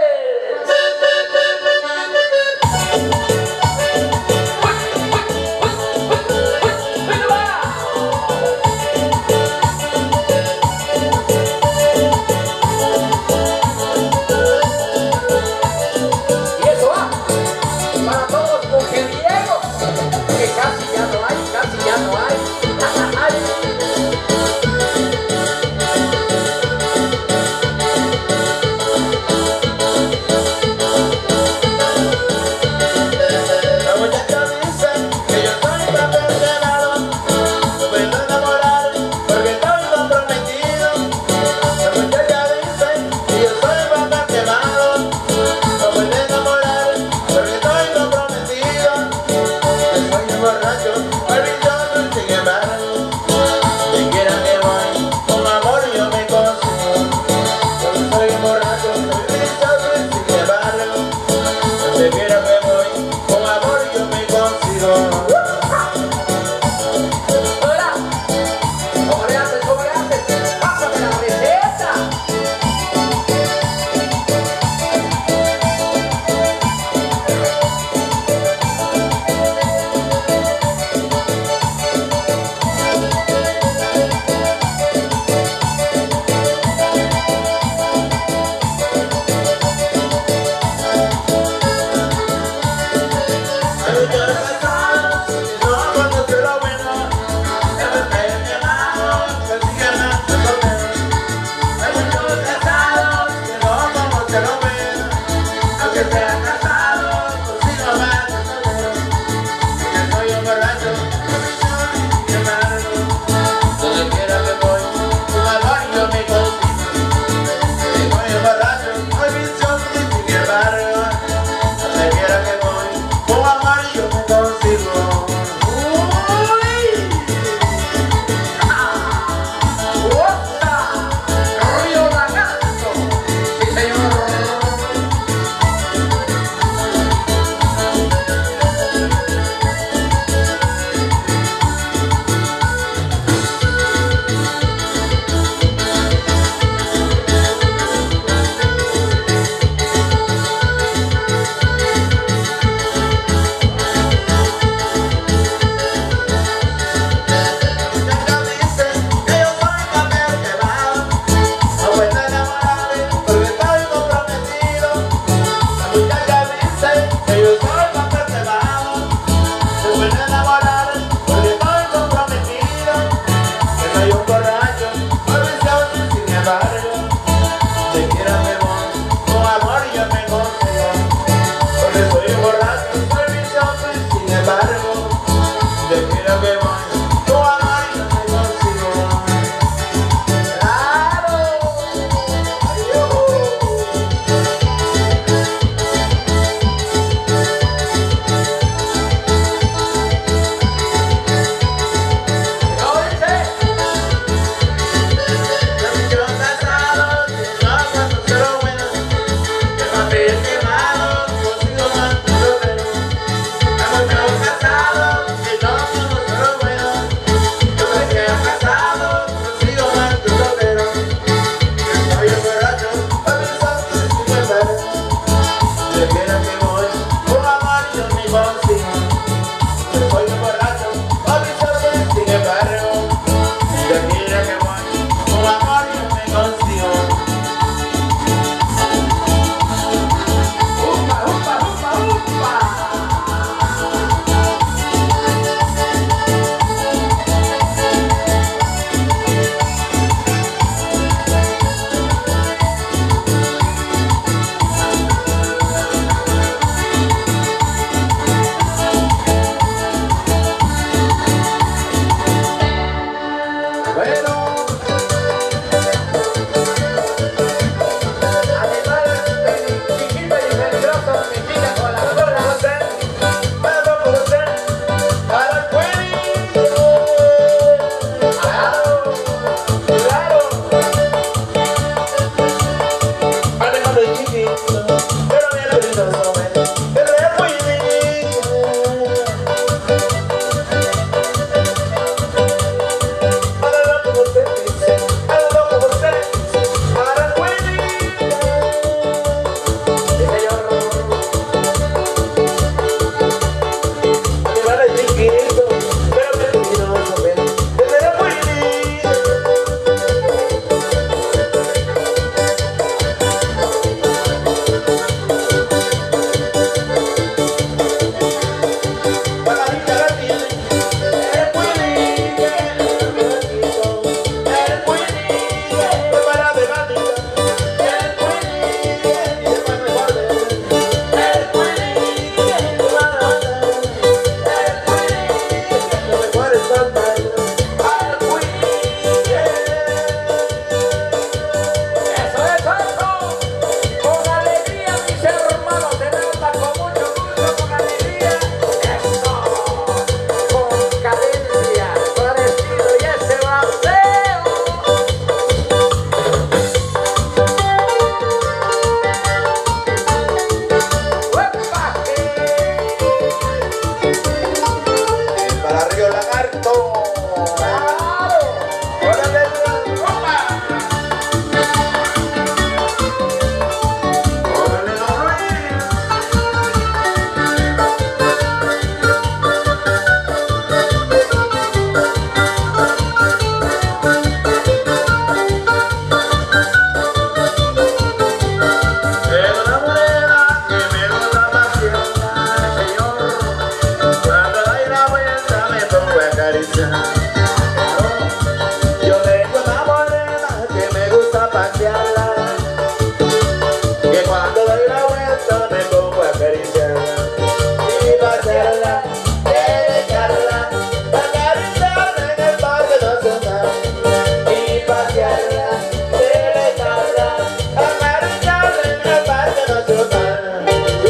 tierra, de tarda, amarillada en el Parque Nacional.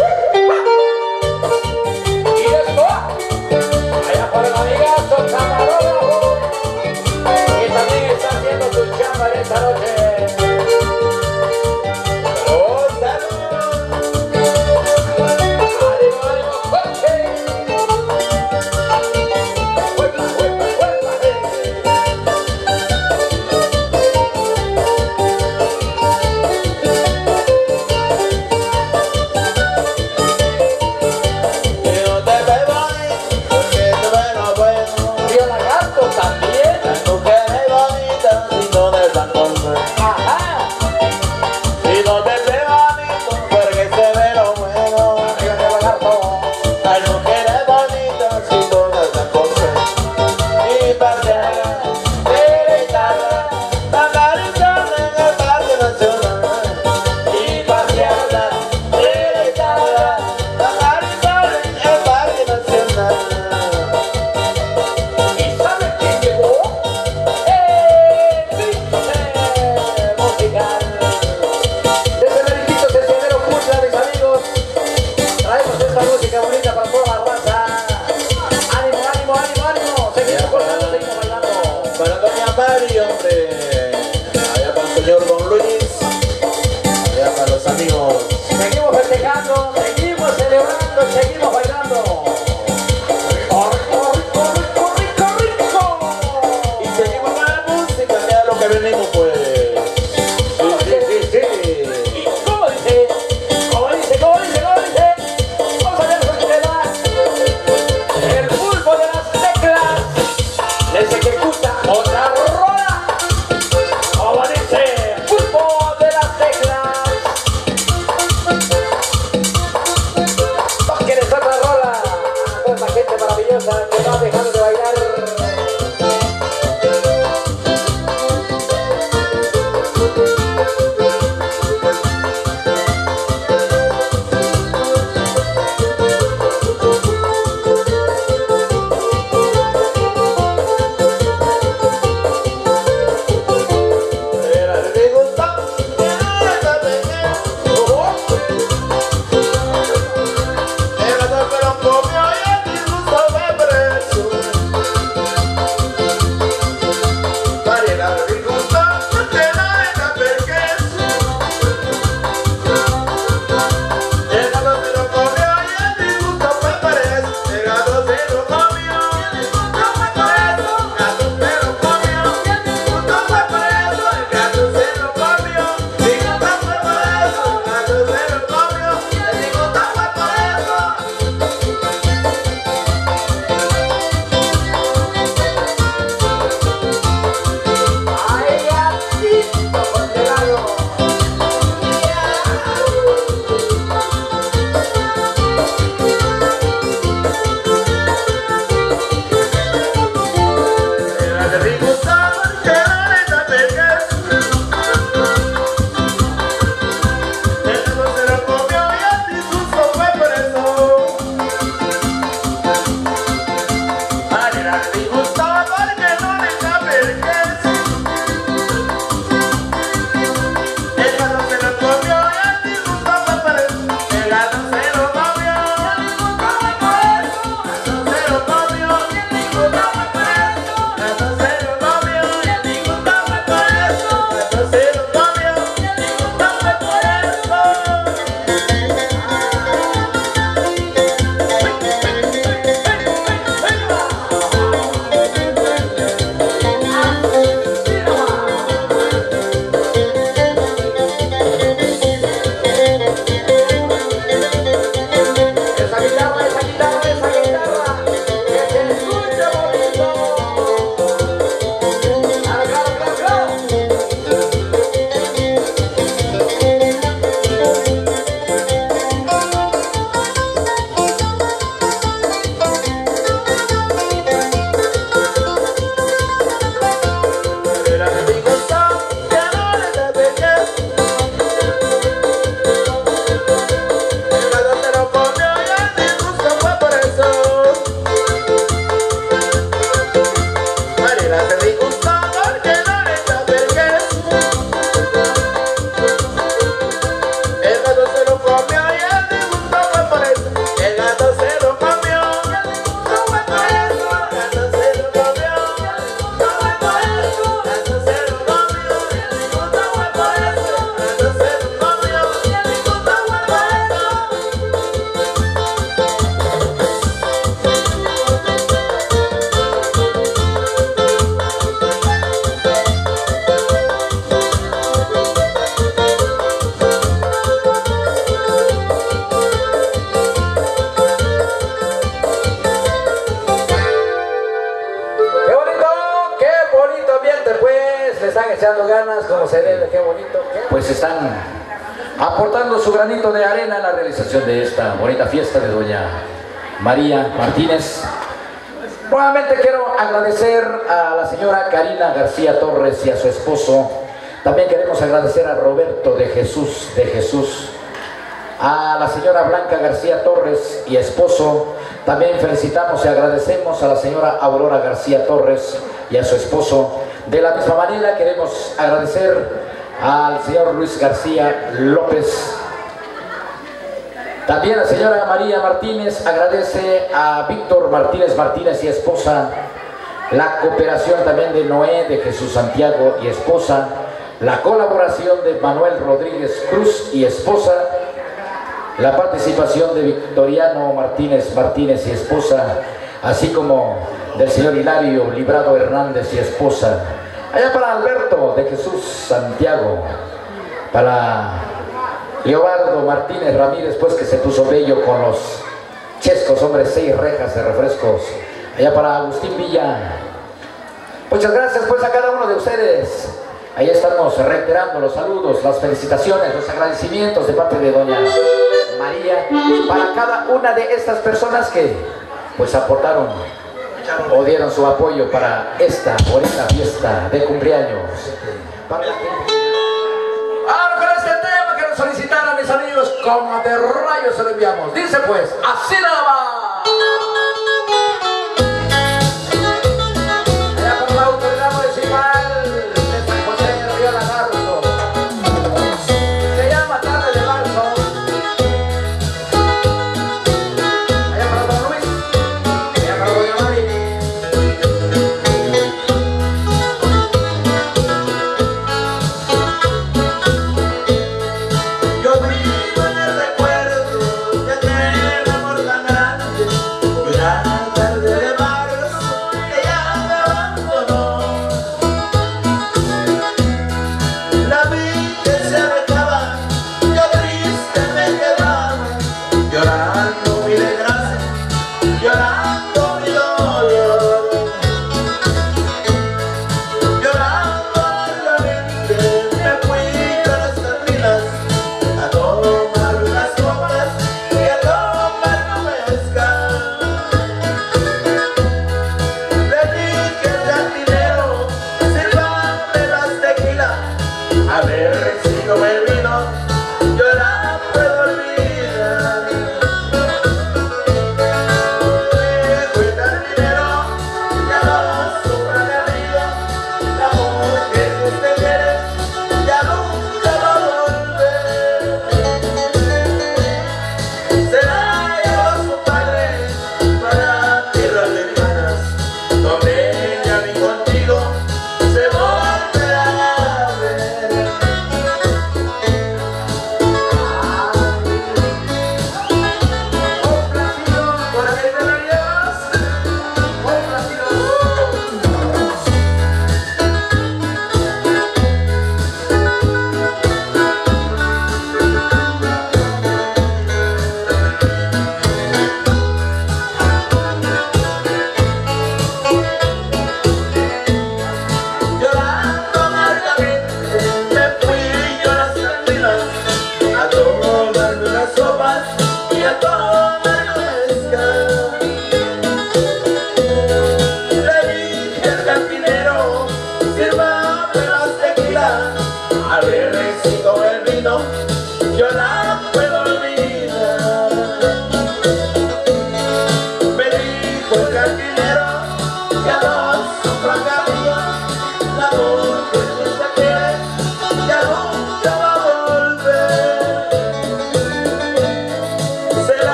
Y después, allá para el amigazo camarógrafo, que también está haciendo su chamba en esta noche. ¡Oh, salud! ¡Ánimo, ánimo, coche! ¡Huepa, huepa, huepa! ganas, como se debe, qué bonito. Pues están aportando su granito de arena en la realización de esta bonita fiesta de doña María Martínez. Nuevamente quiero agradecer a la señora Karina García Torres y a su esposo. También queremos agradecer a Roberto de Jesús, de Jesús, a la señora Blanca García Torres y esposo. También felicitamos y agradecemos a la señora Aurora García Torres y a su esposo. De la misma manera queremos agradecer al señor Luis García López. También la señora María Martínez agradece a Víctor Martínez Martínez y esposa, la cooperación también de Noé de Jesús Santiago y esposa, la colaboración de Manuel Rodríguez Cruz y esposa, la participación de Victoriano Martínez Martínez y esposa, así como del señor Hilario Librado Hernández y esposa. Allá para Alberto de Jesús Santiago, para Leobardo Martínez Ramírez, pues que se puso bello con los chescos, hombre, seis rejas de refrescos. Allá para Agustín Villa. Muchas gracias pues a cada uno de ustedes. Ahí estamos reiterando los saludos, las felicitaciones, los agradecimientos de parte de doña María para cada una de estas personas que pues aportaron o dieron su apoyo para esta bonita fiesta de cumpleaños. Para la gente. Ahora con este tema quiero solicitar a mis amigos como de rayos se lo enviamos. Dice pues, así nada más. Allá por la autoridad municipal de San José de Río Lagarto. Se llama Tarde de Marzo. Allá para Don Luis. Allá para Doña Mari. Contigo se volverá a ver.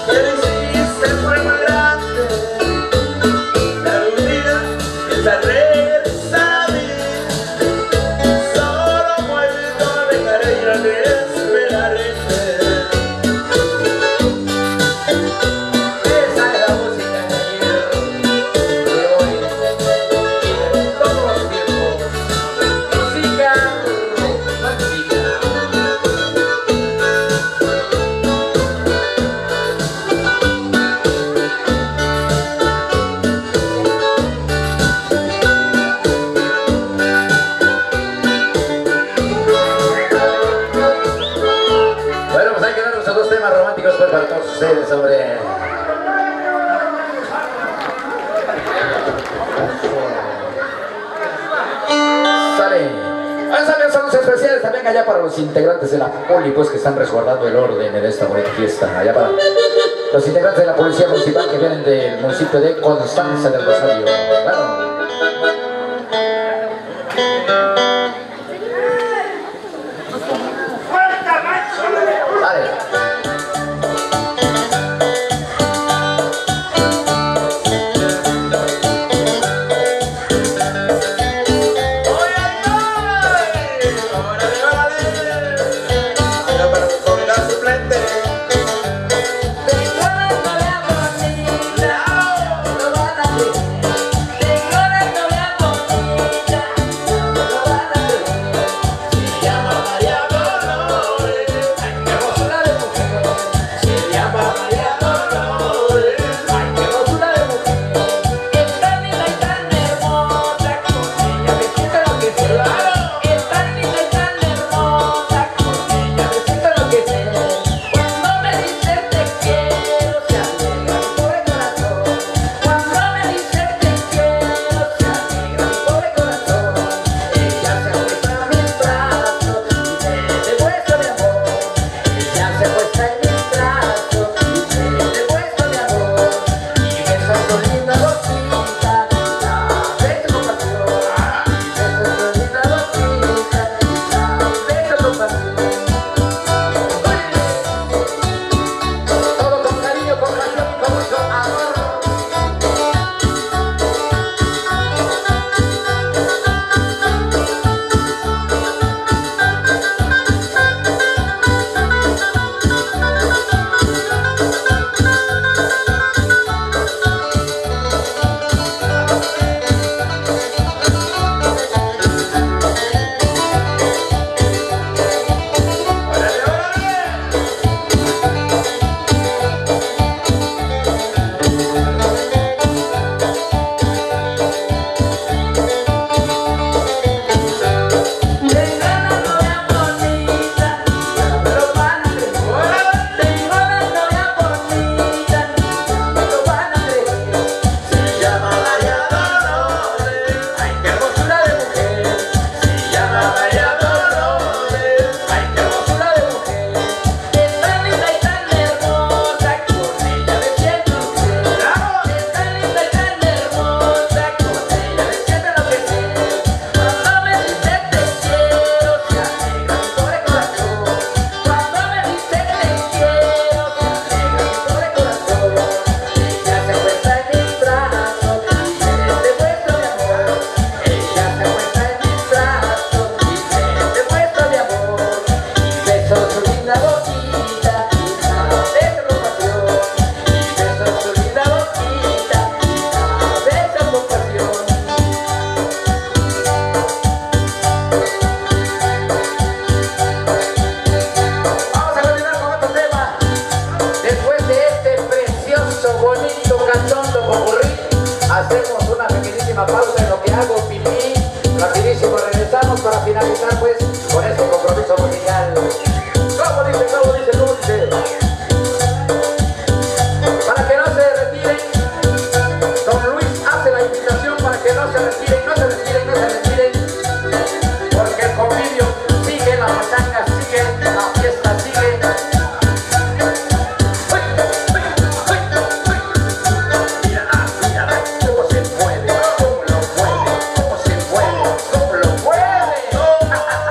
Para todos ustedes, hombre. Sale. Salen saludos especiales también allá para los integrantes de la poli, pues que están resguardando el orden en esta bonita fiesta. Allá para los integrantes de la policía municipal que vienen del municipio de Constanza del Rosario. Claro. Para finalizar pues con este compromiso musical. ¿Cómo dice? ¿Cómo dice? ¿Cómo dice? Para que no se retiren, don Luis hace la invitación para que no se retiren, no se retiren, no se retiren, porque el convivio sigue, la pachanga sigue, la fiesta sigue. ¿Cómo se mueve? ¿Cómo lo mueve? ¿Cómo se mueve? ¿Cómo lo mueve?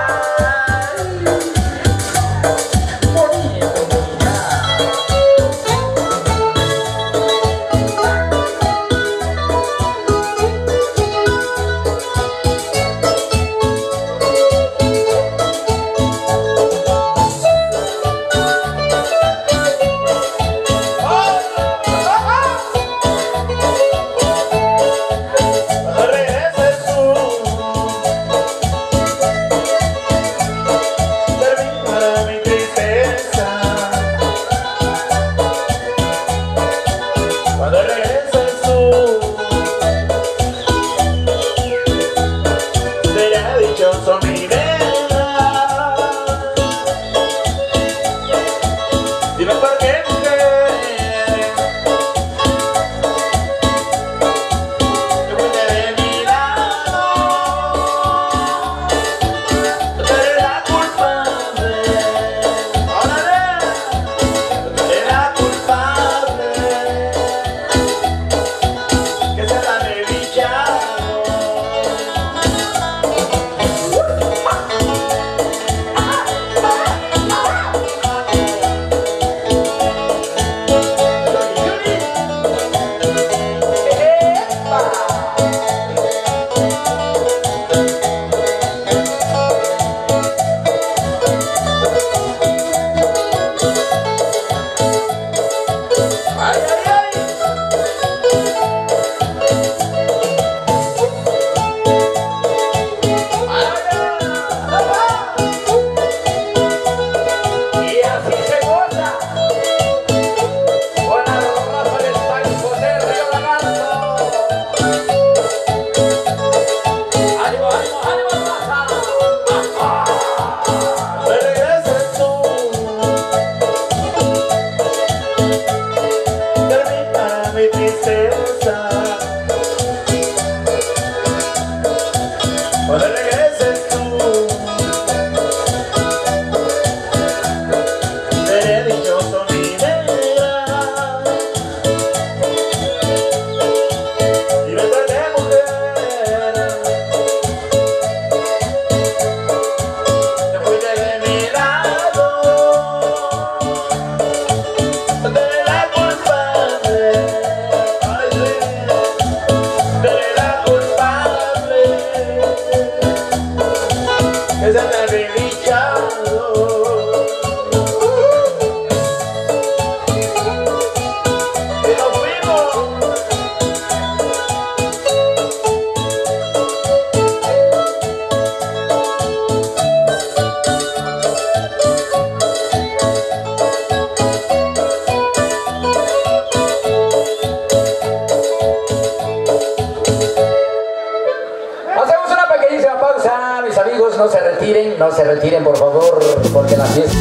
retiren, no se retiren por favor, porque la fiesta...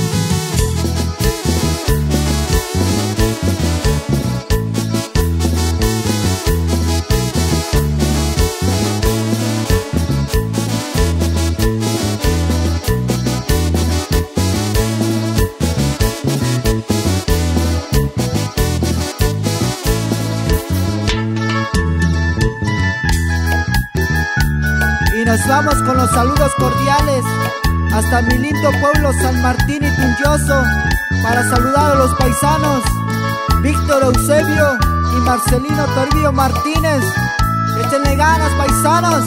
Nos vamos con los saludos cordiales hasta mi lindo pueblo San Martín y Tunyoso para saludar a los paisanos Víctor Eusebio y Marcelino Toribio Martínez. Échenle ganas, paisanos.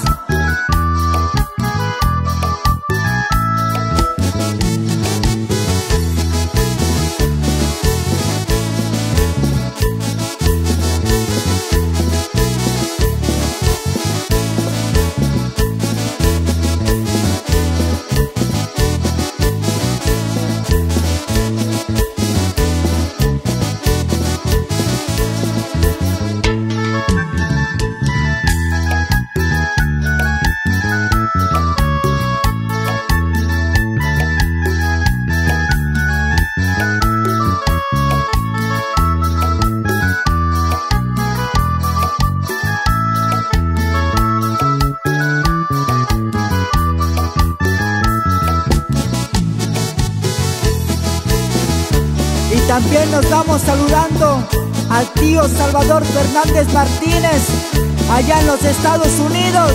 También nos vamos saludando al tío Salvador Fernández Martínez, allá en los Estados Unidos.